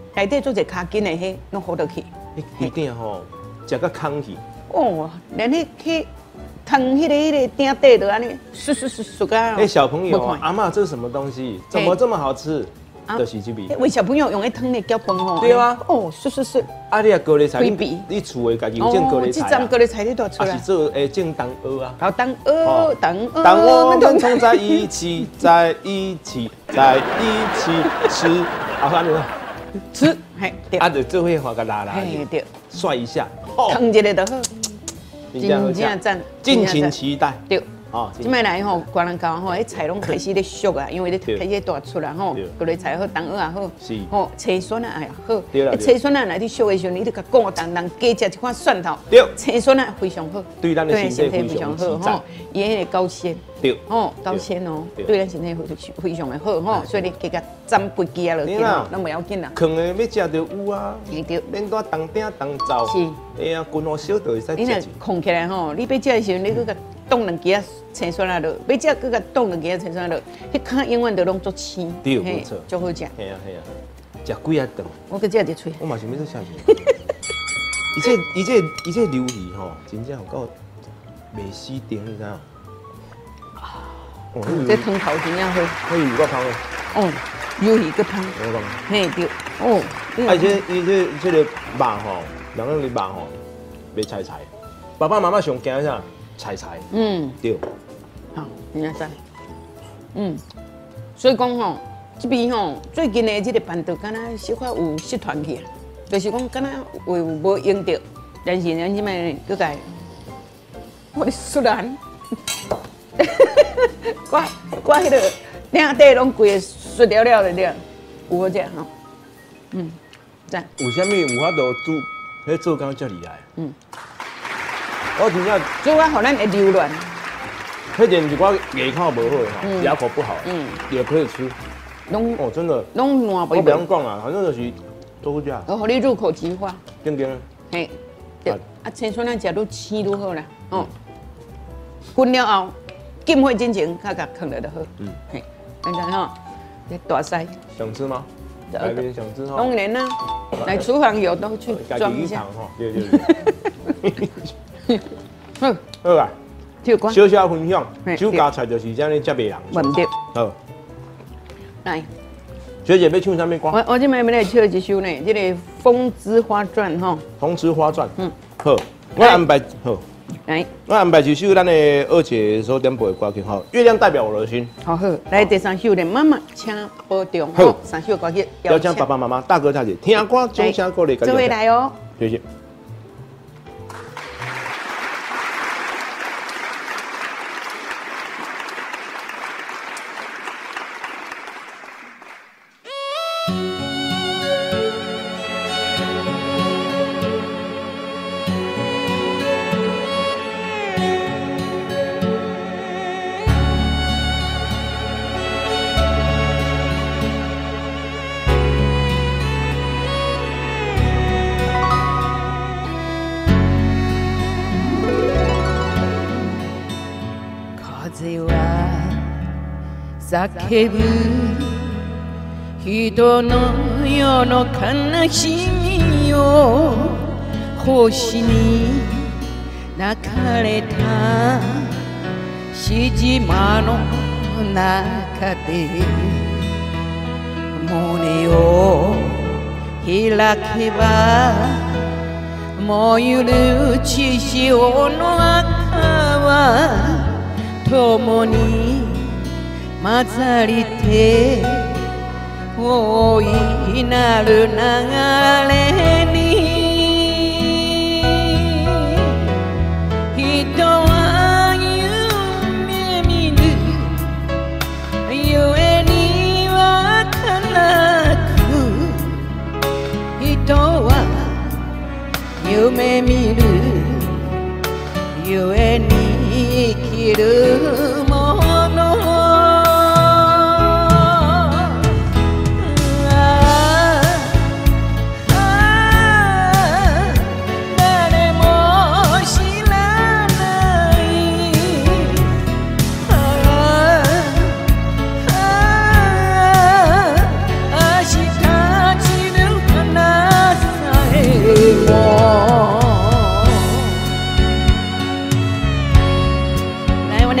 内底做者卡筋的迄，拢好得去。 迄一定吼，食个空去。 哦，连迄去烫迄个迄个顶底都安尼，唰唰唰唰个。 哎，小朋友，阿嬷这是什么东西？怎么这么好吃？就是这味。 为小朋友用迄汤的搅拌吼。 对啊。 哦，唰唰唰。 啊，你啊高丽菜，你你厝的家己有种高丽菜啊？ 这阵高丽菜你都出来。 啊是做诶种冬蚵啊。 好冬蚵，冬蚵。 冬蚵们冲在一起，在一起，在一起吃。啊，反正吃，嘿，对。 啊，就做伙画个拉拉， 嘿，对。 帅一下， 烫一个就好。真正赞， 敬请期待。 对。哦，即摆来吼，关人讲吼，迄菜拢开始咧熟啊，因为咧开始大出啦吼，高丽菜好，冬蚵也好，吼，青蒜啊也好，青蒜啊来你熟的时候，你就甲讲当当加食一块蒜头，青蒜啊非常好， 对咱的身体非常好吼， 伊迄个高纤， 对， 吼高纤哦，对咱身体非非常的好吼，所以你加甲沾几支啊落去，那不要紧啦。 坑的要食就有啊， 对， 免多当鼎当灶，是，哎呀，滚火小就会使食。 你若控起来吼，你要食的时候，你去甲冻两支啊。青蒜啊落，要食搁甲冻两支青蒜落，迄壳永远都拢做青， 对，没错， 足好食。 系啊系啊，食几啊顿。 我搁食一喙。 我嘛想要做下去。伊这伊这伊这鱿鱼吼，真正有够袂死定，你知影？ 哦，这汤头真正好。 可以有够香的。 哦，鱿鱼搁香。 我讲。 嘿对。哦。 而且伊这这个肉吼，两个肉吼，袂柴柴。爸爸妈妈上惊啥？柴柴。嗯。对。 好，真正赞。嗯。所以讲吼，这边吼最近的这个班导敢若小可有失传去啊，就是讲敢若有无用到，但是咱即摆搁改，我的苏兰。我我迄个顶底拢规个碎了了的了，有好食吼。嗯，赞。 有啥物有法度做，迄做工遮厉害？嗯。我真正做啊，互咱会流乱。 迄点是我胃口无好哈，牙口不好，嗯，也可以吃。拢哦，真的。 拢烂不？ 我不用讲啊，反正就是做好食。 我互你入口即化。 对对。 嘿，对。啊，青蒜咱食愈青愈好啦，哦。滚了后。浸会之前，较甲放落就好。嗯，嘿，现在吼，这大西。 想吃吗？来边想吃哈。 当然啦，来厨房有都去装一下。 对对对。 好， 好啊。小小分享，酒家菜就是这样的接袂人。 问对。 好。 来， 学姐要唱啥物歌？ 我我这摆要来唱一首呢，这个《风之花传》哈。 风之花传。嗯。好，我安排好。来，我安排一首咱的二姐所点播的歌曲吼，《月亮代表我的心》。 好好，来第三首呢，妈妈请保重。好，三首歌曲邀请爸爸妈妈、大哥大姐听歌，掌声鼓励。 这位来哦， 谢谢。 叫ぶ人の世の悲しみを星に泣かれたしじまの中で胸を開けば燃ゆる血潮の赤は共に混ざりて大いなる流れに人は夢見るゆえには儚く人は夢見るゆえに生きるもの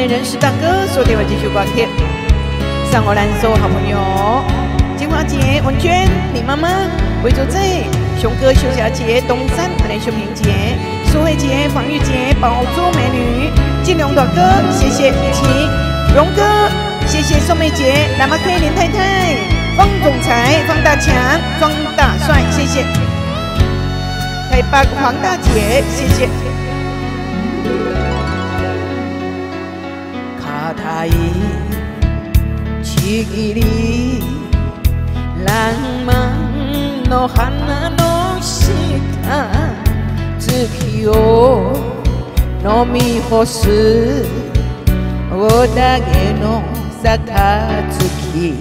人事大哥所电话继续挂贴。上欧兰所有好朋友，金华姐、文娟、李妈妈、魏竹仔、熊哥、秀霞姐、东山、安莲秀萍姐、苏慧姐、方玉姐、宝珠美女、金龙大哥，谢谢一起，荣哥，谢谢宋梅姐、蓝马 K 林太太、方总裁、方大强、庄大帅，谢谢。台北黄大姐，谢谢。卡塔伊。ちぎり浪漫の花の下月を飲み干すおだげの杯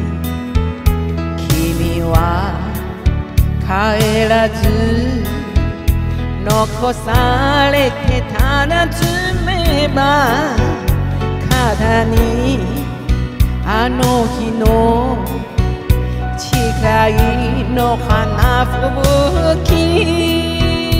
君は帰らず残されてたら詰めば肩にあの日の誓いの花吹き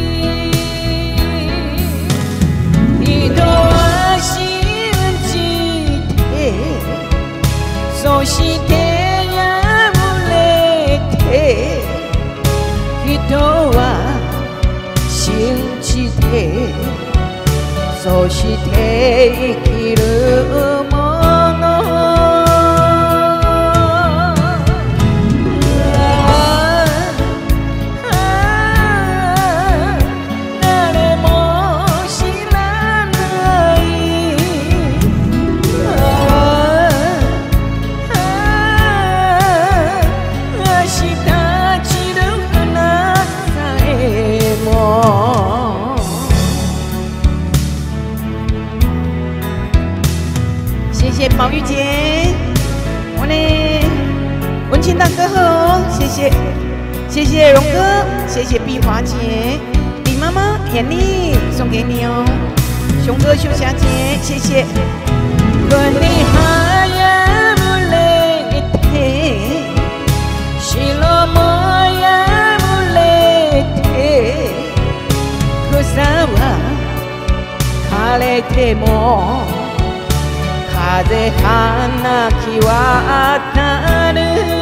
人は信じてそして破れて人は信じてそして生きるもの谢谢毛玉姐，我呢文清大哥好，谢谢谢谢荣哥，谢谢碧华姐，李妈妈眼力送给你哦，熊哥秀霞姐，谢谢。论你哈呀不累天，西罗莫呀不累天，可萨瓦卡雷ても。風花木は当たる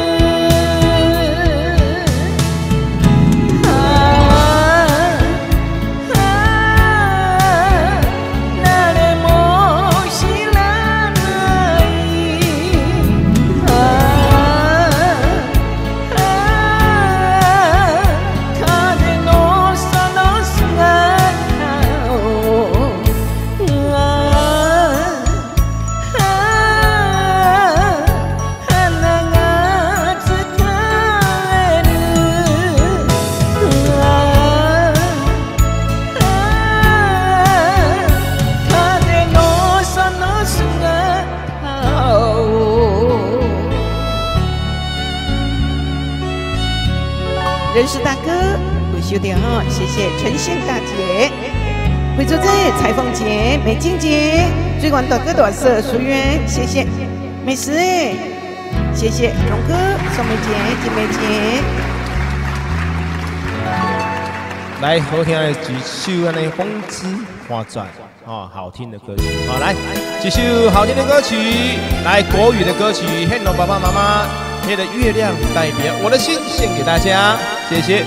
誰も知らない風のその姿を人事大哥，不修掉，谢谢陈宪大姐，惠州在裁缝姐、美静姐，追管大哥大色淑媛，谢谢美食哎，谢谢荣哥、宋梅姐、金梅姐。 来，好听的几首安尼风姿花转哦，好听的歌曲啊、哦，来几首好听的歌曲，来国语的歌曲，献给爸爸妈妈。黑的月亮代表我的心，献给大家，谢谢。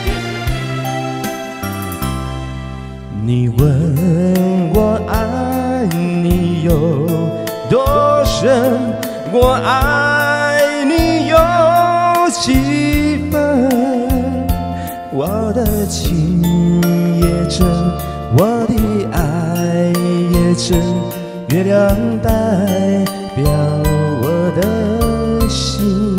你问我爱你有多深，我爱你有几分？我的情也真，我的爱也真，月亮代表我的心。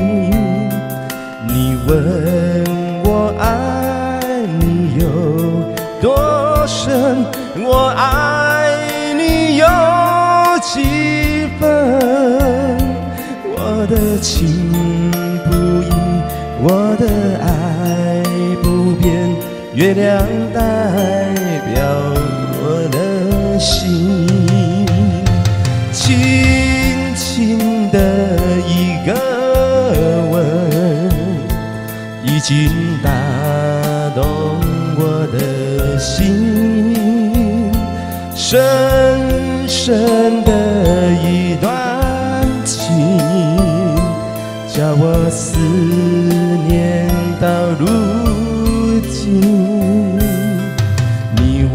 你问我爱你有多深，我爱你有几分？我的情不移，我的爱不变，月亮代表我的心。轻轻的一个吻，已经打动我的心，深深的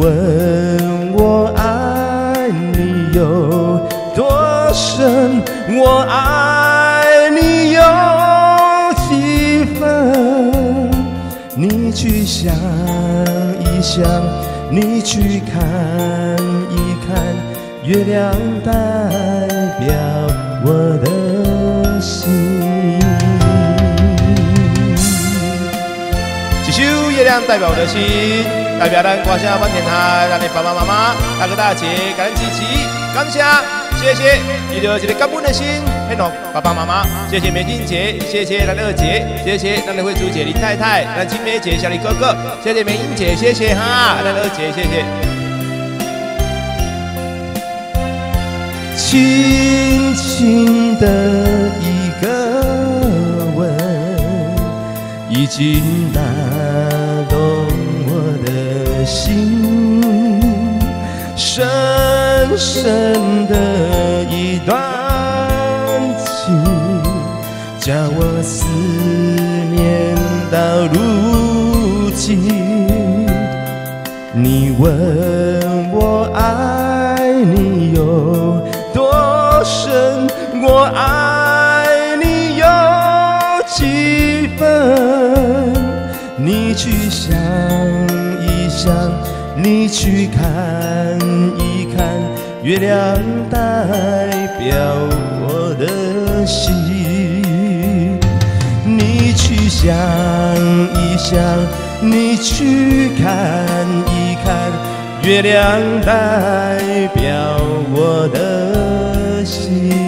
问我爱你有多深，我爱你有几分？你去想一想，你去看一看，月亮代表我的心。 一首《月亮代表我的心》，代表咱歌声满天台，咱的爸爸妈妈、大哥大姐，感恩支持，感谢，谢谢，你的一个感恩的心，献给爸爸妈妈，谢谢美金姐，谢谢咱的二姐，谢谢咱的慧珠姐、林太太，咱金梅姐、小李哥哥，谢谢美英姐，谢谢哈，咱的二姐，谢谢。 轻轻的一个吻，已经打动我的心，深深的一段情，叫我思念到如今。你问我爱你有多深，我爱你有几分？你去想一想，你去看一看，月亮代表我的心。你去想一想，你去看一看，月亮代表我的心。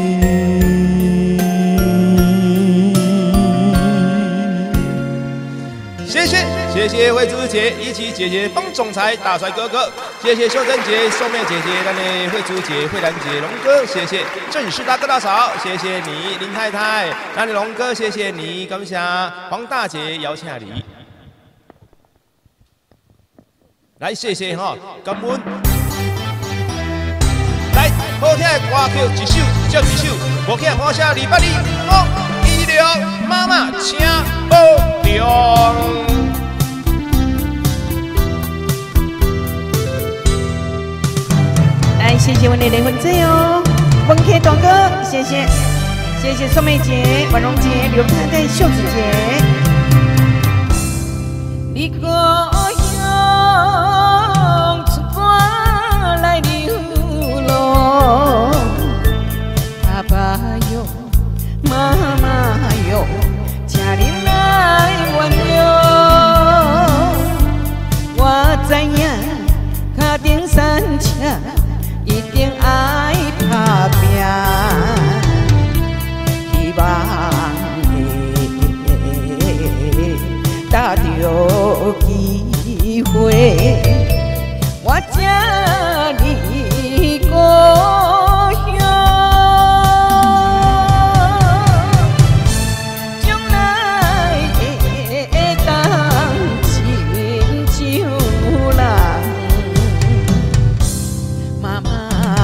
谢谢谢谢慧珠姐、一起姐姐、帮总裁、大帅哥哥，谢谢秀珍姐、宋妹姐姐、咱的慧珠姐、慧兰姐、龙哥，谢谢正式大哥大嫂，谢谢你林太太，咱的龙哥，谢谢你，感谢黄大姐邀请你，来谢谢哈，感恩。来，好听的歌曲一首接一首，无听我写二百二五一六妈妈请保重。 来，谢谢我的灵魂队哦，文 K 大哥，谢谢，谢谢宋美姐、婉容姐、刘太太、秀子姐。你故乡出我来流浪，爸爸哟，妈妈哟，请你来原谅。我知影脚顶三尺。一定爱打拼，希望会搭着机会，我这你故乡，将来会当亲像人。妈妈。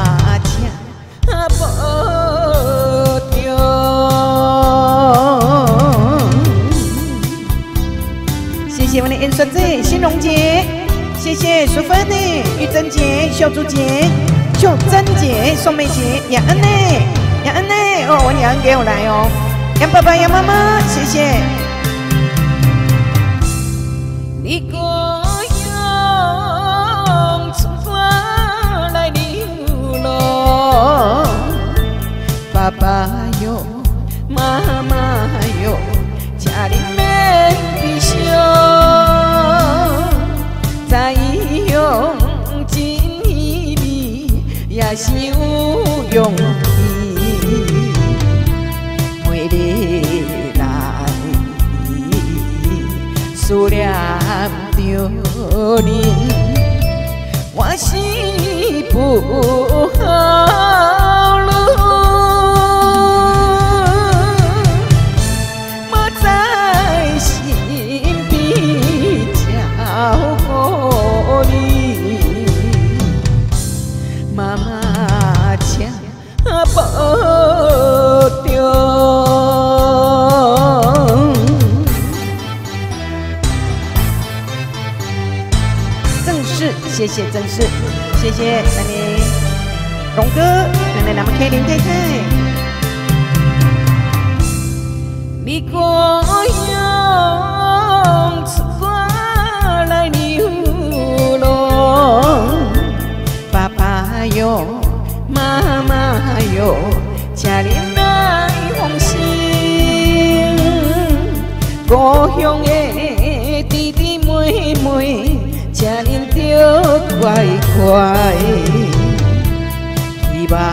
谢谢我的演说姐、新荣姐，谢谢淑芬呢、玉珍姐、秀珠姐、秀珍姐、宋美姐、杨恩呢、杨恩呢，哦，我杨恩给我来哦，杨爸爸、杨妈妈，谢谢。你故乡出我来流浪，爸爸哟，妈妈哟，请你免悲伤。再用真意味，也是有勇气。每日来思念着你，我是不好路。我在心边照顾你，妈妈请保重。正式谢谢曾氏，谢谢咱的龙哥，咱的南门 K 林太太。你故乡出关来流浪，爸爸哟，妈妈哟，家人来奉行，故乡的弟弟妹妹，家人着快快，希望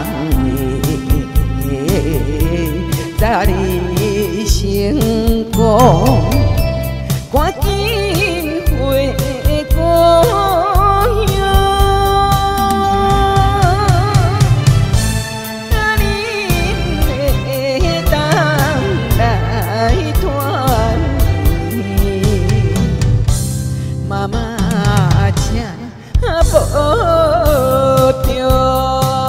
早日成功，赶紧回故乡。那恁会当来团圆，妈妈请保重。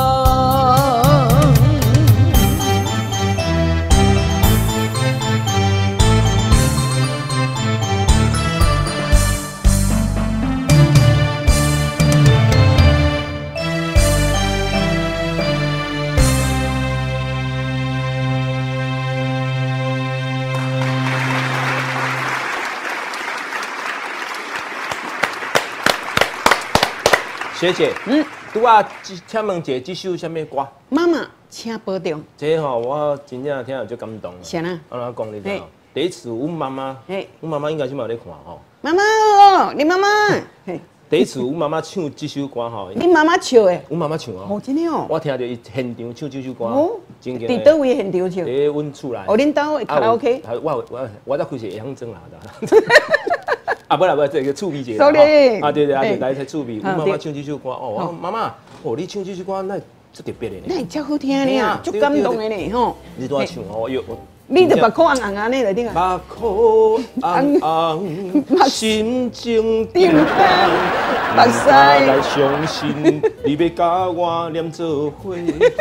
学姐，嗯，拄啊，请问一下，这首什么歌？ 妈妈，请保重。 这吼，我真正听了就感动了。 是啊。 我来讲你听。第一次，阮妈妈，阮妈妈应该是冇咧看吼。 妈妈哦，你妈妈。 第一次，阮妈妈唱这首歌吼。 你妈妈唱的？ 阮妈妈唱哦。 哦，真的哦。 我听到伊现场唱这首歌。 哦。 真嘅。 伫倒位现场唱？ 伫阮厝内。 哦，恁兜的卡拉 OK。 我我我再开始会晓装啦。啊，不啦不，这个趣味者。 Sorry。 啊对对啊对，来才趣味。阮妈妈唱这首歌哦，妈妈，哦你唱这首歌那这特别的呢。 那真好听呢，足感动的呢吼。 你拄啊唱哦，哟。 你就目眶红红安尼就对啊。 目眶红红，心情沉重， 目屎来相信你要甲我黏做伙。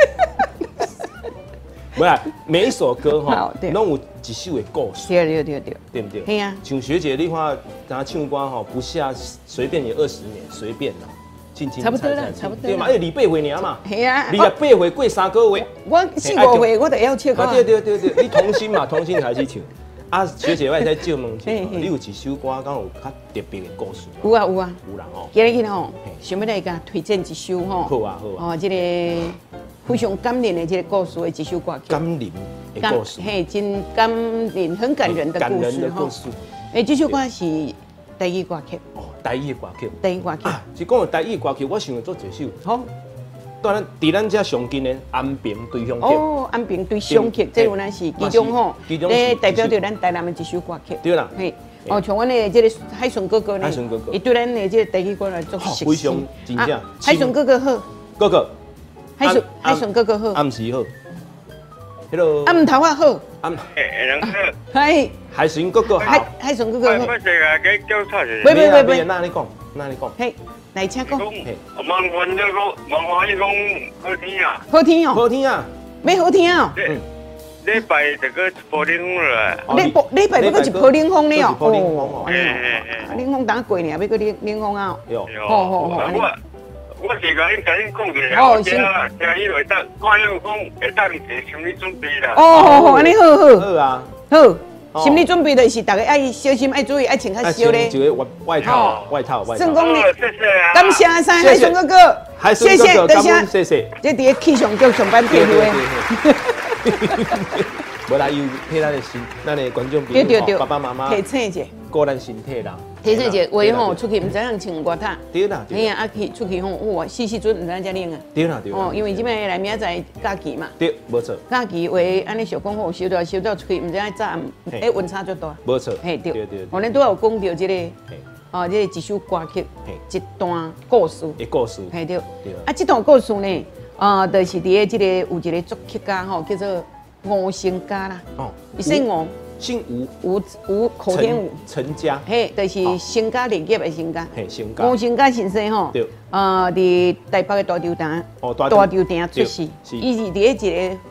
不是，每一首歌哈，拢有一首的故事。 对对对对， 对不对？ 对啊。 像学姐你话，咱唱歌哈，不下随便你二十年，随便啦。 差不多啦，差不多。 对嘛，因为二八岁尔嘛， 系啊， 二十八岁过三个月， 我四五岁我就要唱歌。 对对对对，你童星嘛，童星开始唱。啊，学姐，我再借问一下，你有一首歌敢有较特别的故事？ 有啊有啊， 有人哦。 今日吼，想要来甲推荐一首吼。 好啊好啊。 哦，这个非常感人的这个故事的一首歌曲。 感人的故事。 嘿，真感人，很感人的故事哈。 哎，这首歌是台语歌曲。 哦，台语歌曲。 台语歌曲。 是讲到台语歌曲，我想要做一首。好。当然，伫咱遮上近的安平对乡曲。 哦，安平对乡曲，这有咱是其中吼，咧代表着咱台南的一首歌曲。 对啦。 嘿。哦，像阮的这个海顺哥哥呢， 海顺哥哥， 伊对咱的这个台语歌来做熟悉。 非常真正。 海顺哥哥好。 哥哥。 海顺海顺哥哥好。 暗时好。Hello。 暗头啊好。 暗。 诶，人好。 嗨。 海顺哥哥好。 海海顺哥哥好。 我这个给叫错是。 喂喂喂喂， 那你讲，那你讲。 嘿，来请讲。 我忙完那个，忙完伊讲好听啊。 好听哦。 好听啊。 要好听哦。 嗯。礼拜这个玻璃风了。 礼拜礼拜要个一玻璃风呢哦。 哦。 哎哎哎。冷风打过呢，要个冷冷风啊。 有。 好好好。 我我是甲你甲你讲一下，我听听伊会当看伊有讲会当做心理准备啦。 哦好好，安尼好好。 好啊。 好，心理准备就是大家爱小心、爱注意、爱穿较少咧。 一个外外套，外套，外套。 成功咧， 谢谢啊！ 感谢啊，海顺哥哥， 谢谢，感谢，谢谢。 这伫个气象局上班退休的。 无啦，有替咱的心，咱的观众朋友、爸爸妈妈提醒者， 顾咱身体啦。 提醒者，话吼出去唔知影穿外套。 对啦， 哎呀，啊去出去吼，哇，细细准唔知影遮冷啊。 对啦，对啦。 哦，因为即摆来明仔载假期嘛。 对，无错。 假期话，安尼小讲吼，收到收到出去，唔知影早暗，哎温差足大。 无错。 嘿对。对对。我咱拄有讲到即个，哦，即个一首歌曲，一段故事。 一故事。 嘿对。对。啊，这段故事呢，啊，就是伫个即个有一个作曲家吼，叫做吴成家啦。哦。伊姓吴。 姓吴， 吴吴口天吴， 陈家， 嘿，就是成家立业的成家， 嘿，成家。 吴成家先生吼，对，呃，伫台北的大稻埕，哦，大稻埕出世，伊是伫一个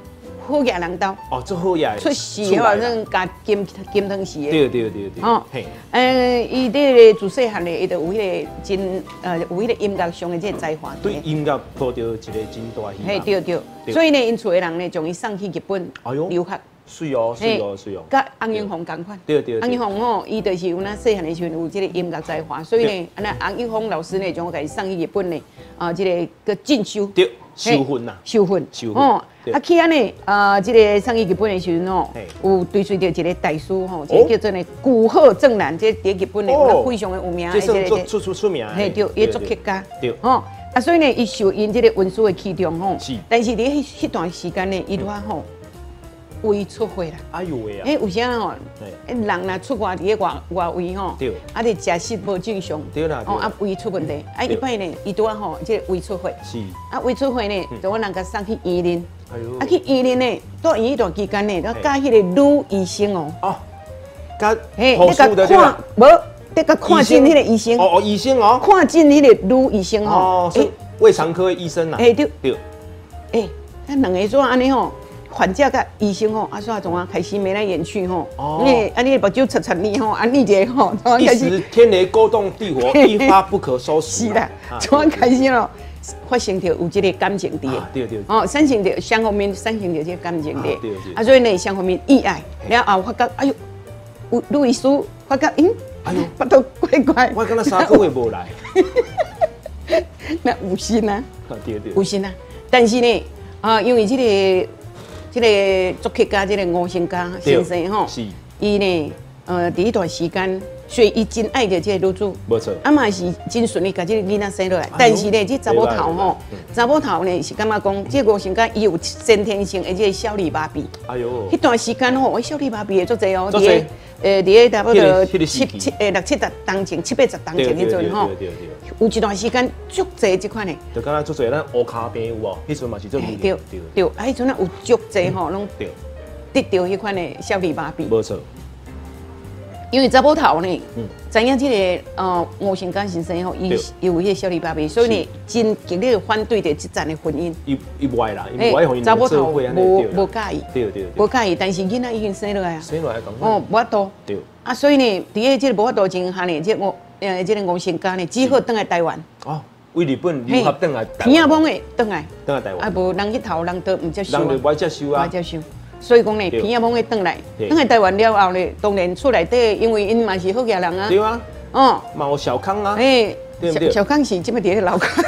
好野人刀。 哦，做好野。 出事吼，咱加金金汤匙的。 对对对对。 哦，嘿，呃，伊这个自细汉咧，伊就有迄个真呃，有迄个音乐上的这个才华。 对音乐抱着一个真大希望。 嘿，对对。所以呢，因厝的人呢，将伊送去日本留学。 水哦，水哦，水哦。 甲洪英峰同款。 对对。 洪英峰吼，伊就是有那细汉的时阵有这个音乐才华，所以呢，安那洪英峰老师呢，将我甲伊送去日本呢，啊，这个个进修。 对，修训呐。 修训。 修训。 哦，啊，去安尼，啊，这个送去日本的时阵吼，有追随着一个大师吼，这叫做呢古贺正男，这伫日本呢非常的有名的这个出出出名。 嘿，对，伊作曲家。 对。 哦，啊，所以呢，伊受因这个文书的启动吼，是。但是伫迄迄段时间呢，伊拄啊吼。胃出血啦！ 哎呦喂啊！ 哎，有啥吼？人若出外伫咧外外围吼， 对， 啊，你食食无正常， 对啦， 哦，啊，胃出问题，啊，一摆呢，伊拄啊吼，即个胃出血， 是， 啊，胃出血呢，就我人甲送去医院，哎呦，啊，去医院呢，到医院段期间呢，都甲迄个女医生哦， 哦，甲嘿，你甲看，无，你甲看诊迄个医生， 哦哦，医生哦， 看诊迄个女医生哦，哎，胃肠科医生啊， 哎对对， 哎，咱两个怎安尼吼？患者甲医生吼，啊，煞怎啊开始眉来眼去吼，因为安尼目睭擦擦你吼，安尼一个吼， 一时天雷勾动地火，一发不可收拾。 是啦，怎啊开始咯？发生着有这个感情伫， 对对， 哦，产生着双方面产生着这个感情伫， 对对， 啊，所以呢，双方面意爱，了后发觉，哎呦，有路易斯发觉，嗯，哎呦，巴肚怪怪， 我敢若三个月无来， 那有心啊， 对对， 有心啊，但是呢，啊，因为这个。这个作曲家，这个吴成家先生吼，是，伊呢，呃，第一段时间，所以伊真爱着这个女主， 没错， 啊嘛是真顺利，把这个囡仔生落来。但是呢，这查某头吼，查某头呢是感觉讲，这吴成家伊有先天性的这个小儿麻痹。哎呦，迄段时间吼，我小儿麻痹的足济哦，伫呃，伫个差不多七七诶六七十当前，七八十当前迄阵吼。有一段时间足济这款的， 就敢若足济咱乌骹病有无？迄阵嘛是足严重。 对对对，啊，迄阵啊有足济吼，拢得到迄款的小儿麻痹。 没错。 因为查某头呢，知影这个呃吴成家先生吼，伊有迄个小儿麻痹，所以呢，真极力反对着这阵的婚姻。 伊伊不爱啦，伊不爱婚姻。 查某头无无介意， 对对， 无介意，但是囡仔已经生落来啊。 生落来讲。 哦，无法度。对。啊，所以呢，伫个这个无法度情下呢，这我。呃，这个吴成家呢，只好倒来台湾。 哦，为日本留学倒来。 偏啊，帮的倒来。 倒来台湾。 啊，无人去头，人都唔接受。 人就不接受啊。 不接受。所以讲呢，偏啊，帮的倒来。倒来台湾了后呢，当然厝内底，因为因嘛是好家人啊。 对啊。哦。嘛有小康啊。哎，对不对？ 小康是这么伫个老康。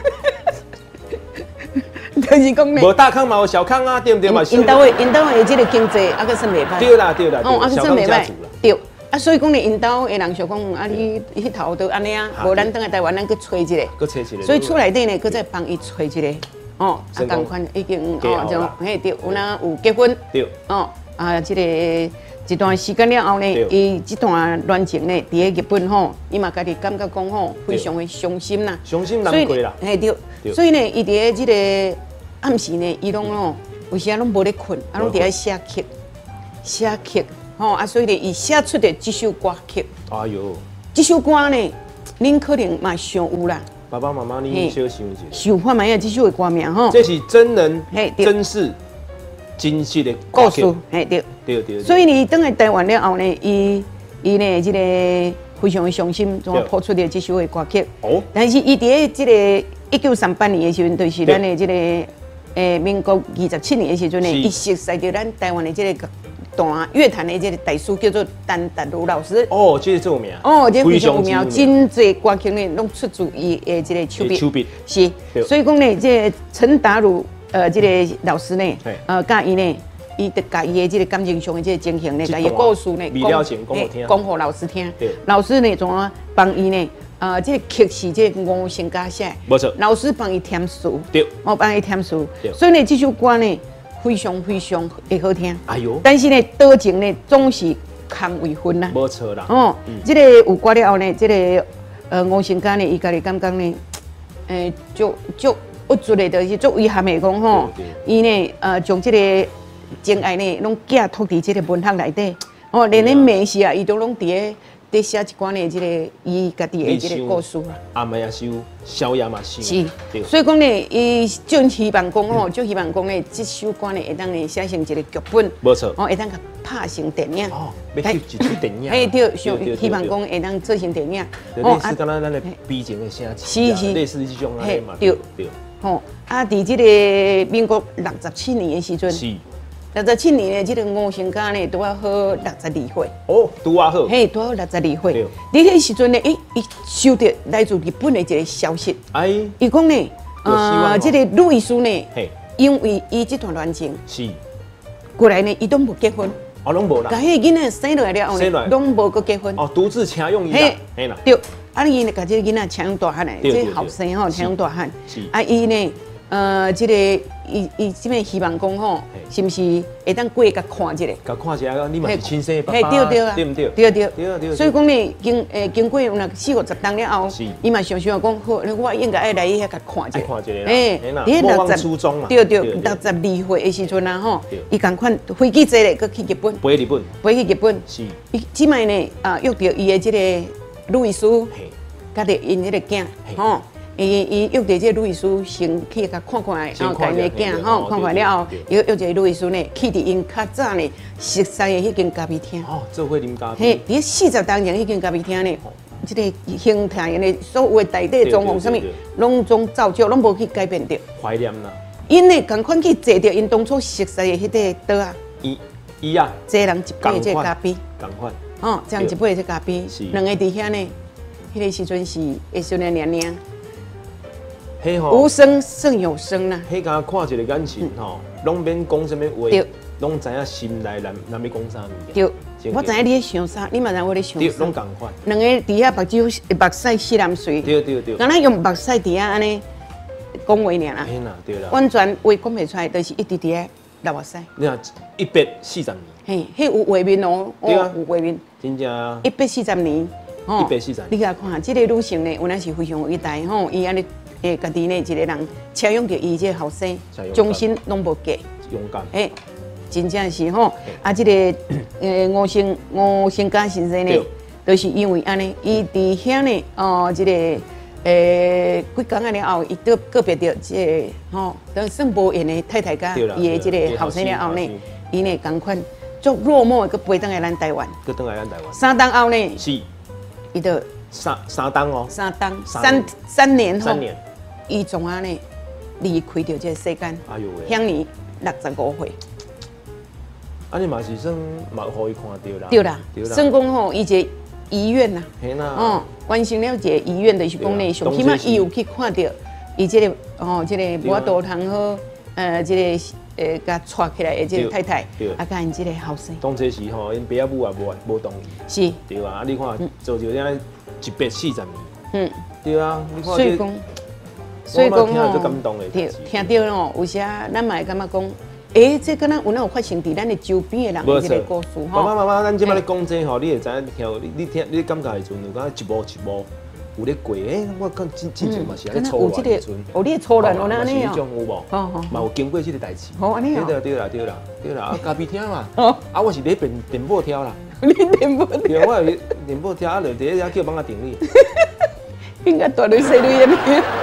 就是讲呢。 无大康嘛有小康啊，对不对嘛？ 因兜的因兜的这个经济啊，个算袂歹。 对啦对啦。 哦，啊个算袂歹。对。啊，所以讲呢，因兜的人想讲，啊，你迄头都安尼啊，无咱等下台湾咱去找一个， 去找一个， 所以厝内底呢，搁再帮伊找一个，哦，啊，同款已经哦，就嘿对，有哪有结婚，对，哦，啊，这个一段时间了后呢，伊这段恋情呢，伫咧日本吼，伊嘛家己感觉讲吼，非常的伤心啦， 伤心难过啦， 嘿对，所以呢，伊伫咧这个暗时呢，伊拢哦，有时啊拢无咧困，啊拢伫咧写曲，写曲。吼啊，所以咧，伊写出的这首歌曲，哎呦，这首歌呢，恁可能嘛想有啦。 爸爸妈妈，你小想一下。 想看卖啊，这首的歌名吼。 这是真人，真事，真实的故事。 嘿对。 对对。 所以呢，等来台湾了后呢，伊伊呢，这个非常的伤心，怎啊播出的这首的歌曲。哦。但是伊伫个这个一九三八年的时阵，就是咱的这个诶民国二十七年的时阵呢，伊熟悉到咱台湾的这个。大乐坛的这个大师叫做陈达如老师。 哦，这是有名。 哦，这非常有名，真侪歌曲呢，拢出自伊的这个手笔。手笔是，所以讲呢，这陈达如呃，这个老师呢，呃，甲伊呢，伊得甲伊的这个感情上的这个情形呢，甲伊故事呢，讲讲互老师听。老师呢，怎啊帮伊呢？呃，这个曲是这吴成家写，没错。老师帮伊填词，对，我帮伊填词，所以呢，这首歌呢。非常非常会好听，哎呦！但是呢，多情呢总是空未分啦， 没错啦。 哦，嗯、这个有歌了后呢，这个呃吴成家呢，伊家己感觉呢，诶、呃，就就不足的，就是足遗憾的讲吼，伊呢呃将这个真爱呢，拢寄托伫这个文学内底，哦，连咧美食啊，伊都拢伫咧在写一寡呢，即个伊家己的即个故事啊。 阿妹也收，小爷嘛收。 是，所以讲呢，伊就希望讲吼，就希望讲呢，这首歌呢会当呢写成一个剧本。 没错。 哦，会当甲拍成电影。 哦，要拍一出电影。 哎对，想希望讲会当做成电影。 类似敢若咱的悲情的声是是， 类似这种啊嘛。 对对。吼，啊，伫即个民国六十七年的时阵。是。六十七年的这个吴成家呢，拄啊好六十二岁。 哦，拄啊好。 嘿，拄啊好六十二岁。伫迄时阵呢，伊伊收到来自日本的一个消息。哎。伊讲呢，呃，这个路易斯呢，因为伊这段恋情，是，过来呢，伊都无结婚。 哦，拢无啦。 甲迄个囡仔生落来了后呢，拢无搁结婚。 哦，独自请用伊啦。嘿啦。 对，啊，伊呢，甲这个囡仔请用大汉嘞，这后生吼，请用大汉。是。啊，伊呢？呃，这个伊伊这边希望讲吼，是不是会当过甲看一下？ 甲看一下，你嘛是亲生的爸爸， 对对啊， 对唔对？ 对对对对。所以讲呢，经诶经过有那四五十当了后，伊嘛想想讲，好，我应该爱来遐甲看一下。 看一下诶， 你莫忘初衷嘛。 对对，六十二岁的时阵啊吼，伊共款飞机坐咧，搁去日本。 飞日本。 飞去日本。是。伊即摆呢啊，约着伊的这个路易斯，甲着因迄个囝，吼。伊伊约着这路易斯先去甲看看，然后甲因个囝吼看看了后，约约着路易斯呢去伫因较早呢熟悉的迄间咖啡厅。哦， 做伙啉咖啡。 嘿，伫四十当年迄间咖啡厅呢，即个形态呢，所有的内底装潢什么，拢总照旧，拢无去改变着。 怀念啦。 因呢，共款去坐着因当初熟悉的迄个桌啊。 伊伊啊。 坐人一杯这咖啡。 共款。 哦，这样一杯这咖啡，两个伫遐呢，迄个时阵是会少年娘娘。无声胜有声啦！ 迄甲看一个眼神吼，拢免讲什么话，拢知影心内咱咱要讲啥物件。 对，我知影你咧想啥，你嘛知我咧想啥。 对，拢共款。 两个伫遐目睭目屎四蓝水。 对对对。 敢若用目屎伫遐安尼讲话尔啦。 嘿啦，对啦。 完全话讲袂出来，就是一直伫遐流目屎。 你看一百四十年。 嘿，迄有画面哦， 对啊， 有画面。 真正。 一百四十年。 一百四十年。 你甲看，这个女性呢，有那是非常伟大吼，伊安尼。诶，家己呢一个人采用着伊这后生，终身拢无嫁。 勇敢。 诶，真正是吼，啊，这个诶吴成吴成家先生呢，就是因为安尼，伊伫遐呢，哦，这个诶几工啊了后，伊都个别着这个吼，等算无缘的太太家，伊的这个后生了后呢，伊呢共款足落寞个飞倒来咱台湾。 个倒来咱台湾。 三当后呢？ 是。 伊就三三当哦。 三当三三年后。 三年。 伊从啊呢离开着这个世间，哎呦喂，享年六十五岁。 啊，你嘛是算嘛，互伊看到啦。 对啦，算讲吼，伊一个遗愿啦。 嘿啦。 哦，完成了一个遗愿，就是讲呢，上起码伊有去看到伊这个哦，这个无多通好，呃，这个呃，甲带起来的这个太太，啊，甲因这个后生。 当这时吼，因爸仔母也无无同意。 是。 对啊，啊，你看做就这样一百四十年。嗯。对啊，你看。 所以讲。所以讲吼， 对， 听到吼，有时啊，咱嘛会感觉讲，诶，这敢若有哪有发生伫咱的周边的人的这个故事吼。妈妈妈妈，咱即摆咧讲这吼，你会知影听，你你听，你感觉的阵，有感觉一幕一幕有咧过，诶，我感真真正嘛是咧初恋的阵。 哦，你初恋有哪呢？ 有种有无？好好，嘛有经过这个代志。 好安尼哦。 对啦对啦对啦对啦，啊咖啡厅嘛。哦。啊，我是咧电电报挑啦。 你电报挑？ 对，我有电报挑，啊，就第一只叫帮我定你。 应该大女小女的呢。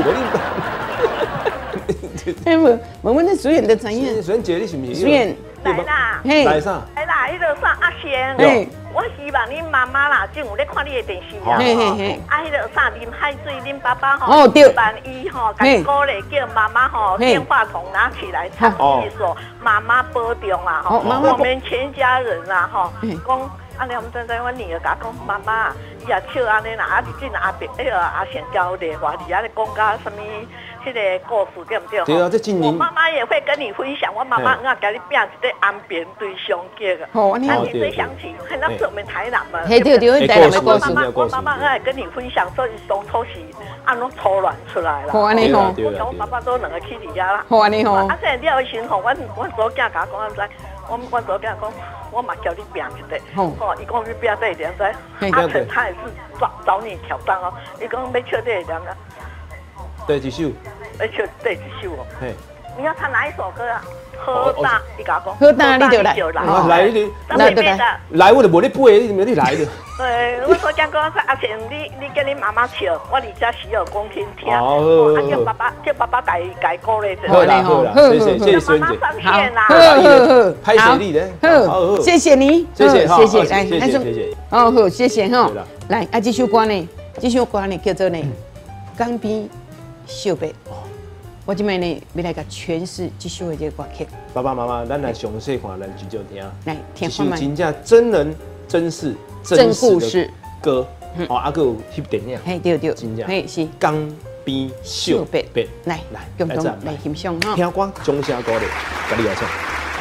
哎无，问问你主演的怎样？ 主演姐，你是不是？ 主演来啦， 嘿，来啥？ 来啦，迄个啥阿贤，嘿，我希望恁妈妈啦，正有咧看你的电视啊，嘿嘿嘿，啊，迄个啥啉海水，恁爸爸吼，哦对，万一吼，甲鼓励叫妈妈吼，电话筒拿起来唱一首《妈妈保重》啊，吼，我们全家人啊，吼，讲。安尼，我们在在我女儿甲讲，妈妈，伊也笑安尼啦，啊，日进阿伯，迄个阿贤教的话，伫遐咧讲甲什么，迄个故事对不对？ 对啊，这今年我妈妈也会跟你分享，我妈妈我甲你变一个安边对象结个。 好，安尼。 那你最想起，那是我们台南嘛？ 嘿对对，台南的故事。 我妈妈爱跟你分享，说当初是安怎初恋出来啦。 好，安尼吼。 我跟我爸爸都两个去伫遐啦。 好，安尼吼。 啊，现在了以前吼，阮阮左囝甲我讲，毋知，我阮左囝讲。我嘛叫你拼一个，哦，伊讲你拼这一点在，阿成他也是找找你挑战哦，伊讲要唱这一点啊， 第一首， 要唱第一首哦，嘿， 你要唱哪一首歌啊？好大，你甲我讲。 好大，你就来。 来你来就来。 来我就无你背，你你来的。 对，我所讲讲说阿贤，你你跟你妈妈笑，我伫遮洗耳恭听听。 哦。 啊，叫爸爸叫爸爸带带歌咧。 好啦好啦，谢谢谢谢孙姐。 好， 好，拍实力的。 好，谢谢你， 谢谢谢谢，来， 谢谢谢谢。 哦好，谢谢哈。来，啊，这首歌呢，这首歌呢叫做呢《江边小白》。我今摆呢，要来甲诠释这首的这个歌曲。 爸爸妈妈，咱来详细看，咱聚焦听。 来，听看嘛。真正真人真事真故事歌，哦，啊个有翕电影。 嘿，对对， 真正。 嘿是。 江边小白， 来来，共同来欣赏哈。 听歌，掌声鼓励，甲你来唱。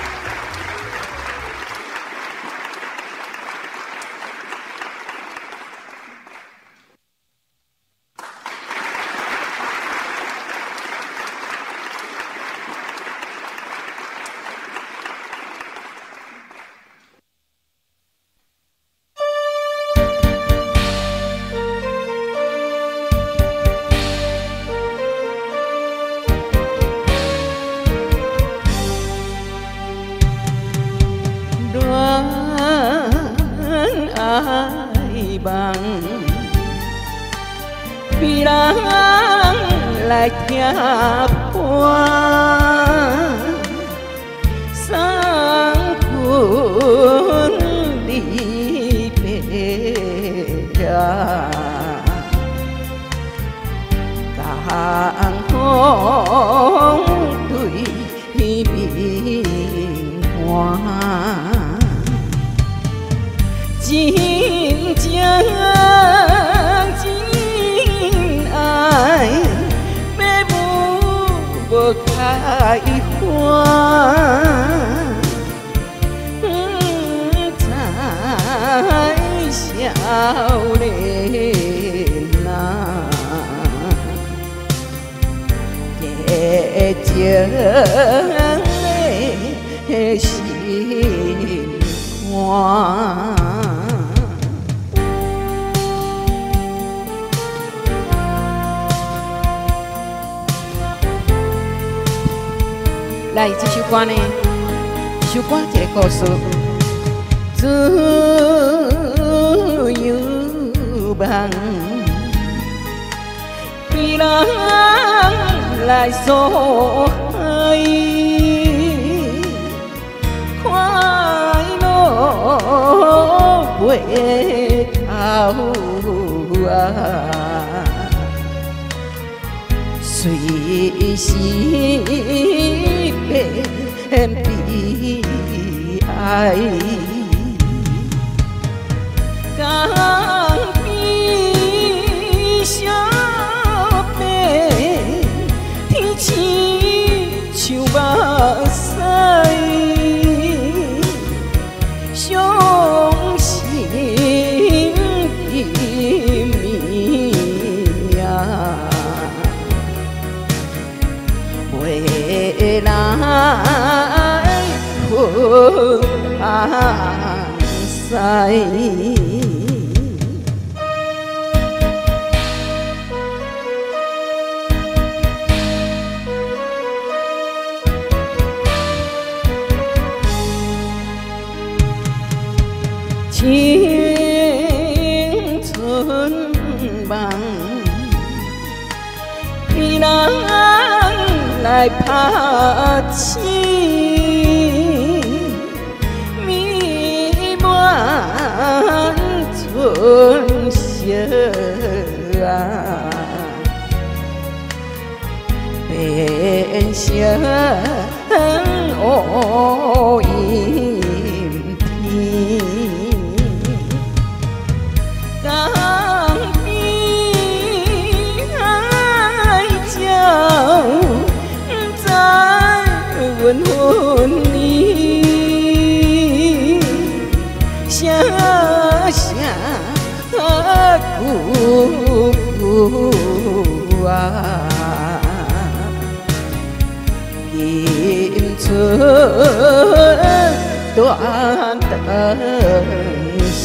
来，这首歌呢，这首歌一个故事，自由梦，被人来所爱，快乐回头啊。随时变悲哀，江边小白，天青像目屎，伤心的命啊！未来分西，青春梦，被人来拍醒，弥漫春色啊，变成乌阴天。江边海鸟。阮分离，声声苦啊，青春短等时。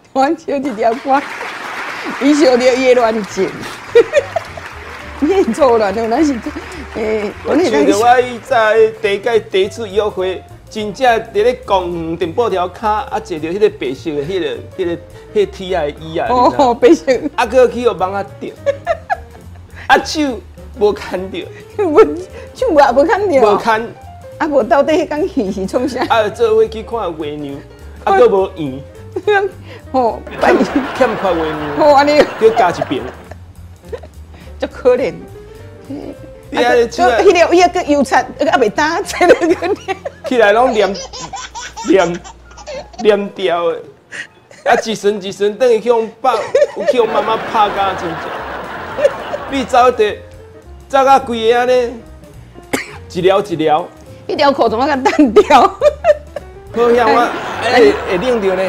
我唱一条歌，伊想着伊的乱情，你错了，咱是诶， 我唱着我以前第一届第一次约会。真正伫咧公电报条卡，啊，坐着迄个白色的、迄个、迄个、迄个 T 啊椅啊， 哦，白色， 啊，搁去互网啊掉，啊手无牵着， 无手也无牵着， 无牵， 啊，无到底迄间戏是创啥？ 啊，做伙去看月娘，啊，搁无圆， 吼， 欠缺月娘， 吼安尼， 搁加一遍， 足可怜。 你啊， 迄个伊啊，搁油漆，还袂打，在那个。 起来拢黏黏黏掉的，啊一身一身等于去用爸，有去用妈妈拍甲真正。你走得走甲规个安尼，一条一条。 迄条裤怎么甲单掉？ 好险我会会领着呢。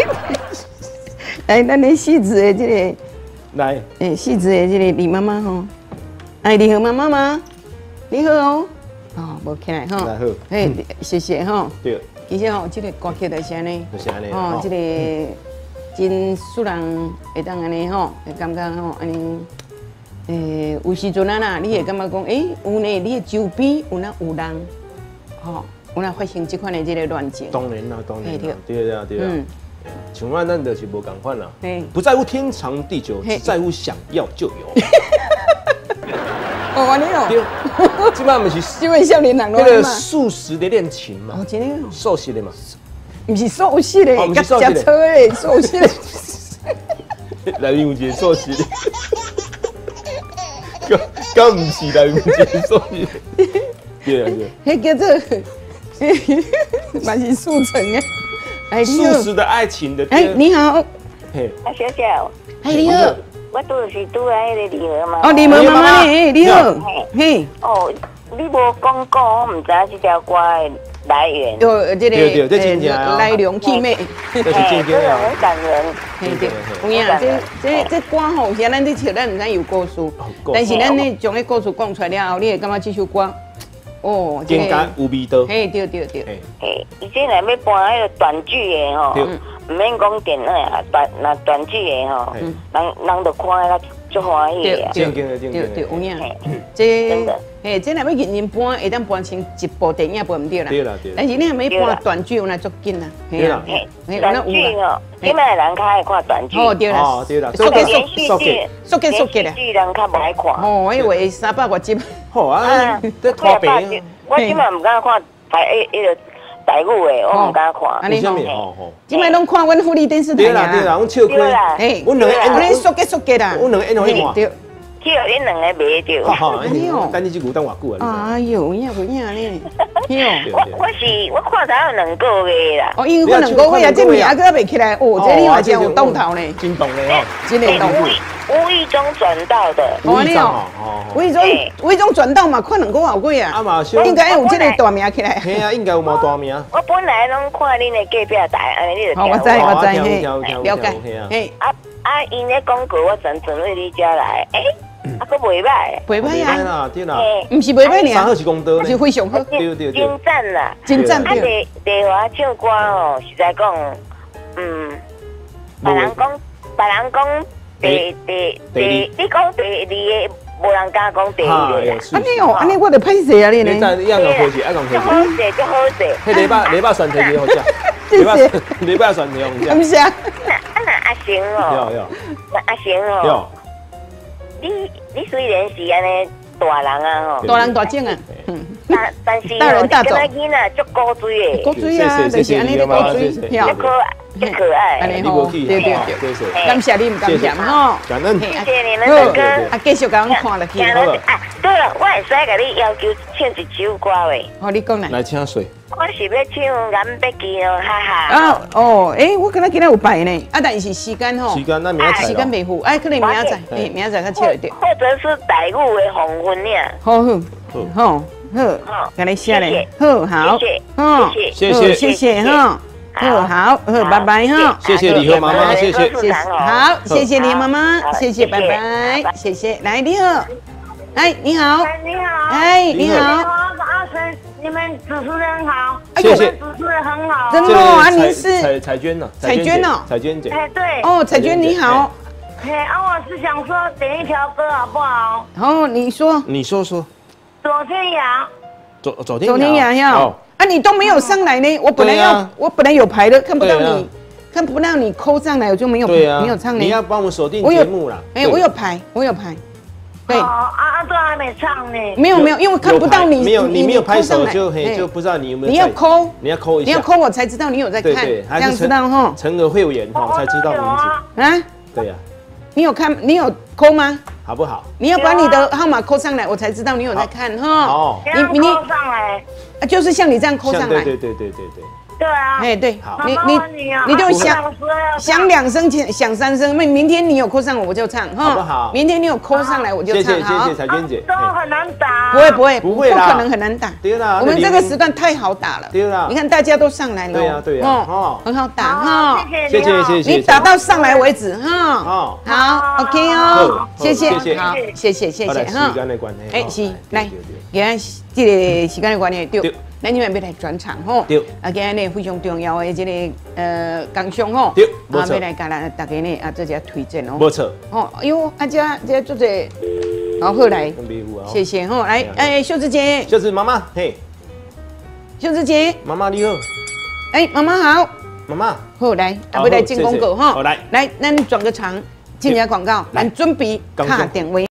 来，咱的细致的这个， 来， 诶，细致的这个李妈妈吼，哎，你好妈妈吗？你好哦。哦，无起来吼，嘿，谢谢吼。 对。 其实吼，这个歌曲就是安尼， 就是安尼。 哦，这个真使人会当安尼吼，会感觉吼安尼。诶，有时阵啊啦，你会感觉讲，诶，有呢，你的周边有哪有人，吼，有哪发生这款的这个乱情。 当然啦，当然啦，对啦，对啦。嗯。像我咱就是无共款啦，不在乎天长地久，只在乎想要就有。 哦，安尼哦， 对，即摆毋是， 即摆少年人那个素食的恋情嘛， 哦，真的， 素食的嘛， 毋是素食的， 哦， 食错的素食的， 内面有一个素食的，敢敢毋是内面有一个素食的，对啊对，迄叫做，嘛是速成的， 哎，素食的爱情的， 哎，你好， 嘿，啊小姐， 哎你好。 我拄是拄来迄个李娥嘛。 哦，李娥妈妈呢？你好，嘿。 哦，你无讲过，我唔知这条歌的来源。 有这个， 对对，这真正来龙去脉， 这是真正啊，很感人。 嘿对，有影，这这这歌吼，有时咱咧唱，咱唔知有故事，但是咱咧将个故事讲出来了后，你会感觉这首歌，哦， 更加有味道。 嘿，对对对。 嘿，以前来要搬迄个短剧的吼。唔免讲电影啊，短那短剧的吼，人人就看了足欢喜的。 正经的正经的， 对有影。这嘿，这若要认真搬，会当搬成一部电影，不唔对啦。 对啦对。 但是你若要搬短剧，有那足紧啦。 对啦。 短剧哦，今摆人较爱看短剧。 哦对啦。 哦对啦。 速结速速结速结速结啦。 剧人较无爱看。 哦，我以为三百多集。 好啊，这拖病。 我今摆唔敢看台迄迄个。台语的，我唔敢看。 安尼吼， 即摆拢看阮福利电视台对啦对啦，阮笑开。 嘿， 阮两个， 阮咧缩结缩结啦。 阮两个演互你看。 对。 去互恁两个买着。 哈哈，安尼哦。等你这句等偌久啊？哎呦，影不影呢？ 我我是我看才有两个月啦。 哦，因为两个月啊，这名还阁未起来。哦，这你话真有动头呢。 真动的哦， 真的动。 无意中转到的。 哦，你哦，无意中无意中转到嘛，看两个后几啊。 啊嘛， 应该有这个大名起来。 嘿啊，应该有冇大名。 我本来拢看恁的隔壁台，安尼你就好，我知我知， 嘿， 了解。 嘿，啊啊，因咧广告我转转为你家来，诶。啊，佫袂歹， 袂歹啊，对啦， 毋是袂歹尔， 三好是功德， 是非常好， 对对对， 真赞啦， 真赞对。啊，丽丽华唱歌吼，实在讲，嗯，别人讲，别人讲第第第，你讲第二个，无人敢讲第二个。 安尼哦，安尼我着歹势啊，你呢？ 你再要讲客气，爱讲客气。 好势，就好势。 迄礼拜礼拜选题几好食，礼拜礼拜选题好食。 感谢。啊那阿成哦， 有有， 那阿成哦。你你虽然是安尼大人啊吼， 大人大种啊， 嗯，但但是哦，你跟那囡仔足古锥的， 古锥啊，就是安尼的古锥， 足可爱，足可爱， 安尼吼，对对对，感谢你唔感谢吼， 感恩， 谢谢你们两个， 啊，继续甲阮看落去。 啊，对了，我会使甲你要求唱一首歌喂， 好，你讲来， 来请水。 我是要唱《南北基》哦，哈哈。 啊哦，诶，我今仔今仔有排呢，啊，但是时间吼， 时间咱明仔载， 时间未赴，哎，可能明仔载，诶，明仔载较笑一点。 或者是台语的黄昏呢？ 好好好好，给你写嘞，好好， 好， 谢谢谢谢哈，好好好，拜拜哈， 谢谢李和妈妈，谢谢谢谢，好，谢谢李妈妈，谢谢，拜拜，谢谢，来你好，哎，你好， 你好， 哎，你好。 你们主持人好， 谢谢， 主持人很好， 真的啊，你是彩彩娟呢？ 彩娟哦， 彩娟姐， 哎对， 哦，彩娟你好， 嘿啊，我是想说点一条歌好不好？ 哦，你说， 你说说， 左天涯， 左左天左天涯要，啊，你都没有上来呢，我本来要，我本来有排的，看不到你。看不到你扣上来，我就没有没有唱呢。 你要帮我们锁定节目啦。 哎，我有排，我有排。对。 哦，啊啊，都还没唱呢。 没有没有，因为看不到你。 没有，你没有拍手就嘿就不知道你有没有。 你要扣， 你要扣一下。 你要扣我才知道你有在看。 对对， 这样知道哈。 成额会员哈才知道名字。 啊？ 对呀。 你有看？你有扣吗？ 好不好？ 你要把你的号码扣上来，我才知道你有在看哈。 哦。 你你扣上来。 就是像你这样扣上来。 对对对对对对。 对啊， 哎对， 好， 你你你就响响两声，响三声。明明天你有扣上我，我就唱， 好不好？ 明天你有扣上来，我就唱。 谢谢谢谢彩娟姐。 都很难打。 不会不会不会啦， 不可能很难打。 对啦， 我们这个时段太好打了。 对啦， 你看大家都上来了。 对呀对呀，哦， 很好打哈。 谢谢谢谢。 你打到上来为止哈。哦，好 OK 哦，谢谢，好，谢谢谢谢哈。 时间的关系。 哎是，来，给咱这个时间的关系对。咱今晚要来转场吼，啊，今日呢非常重要的这个呃工商吼，啊，要来甲咱大家呢啊做一推荐哦， 没错， 哦，哎呦，啊这这做者，好好来，谢谢吼，来，哎，秀芝姐， 秀芝妈妈，嘿， 秀芝姐， 妈妈你好， 哎，妈妈好， 妈妈， 好来，啊，要来进广告哈， 来， 来，咱转个场，进下广告，咱准备卡电话。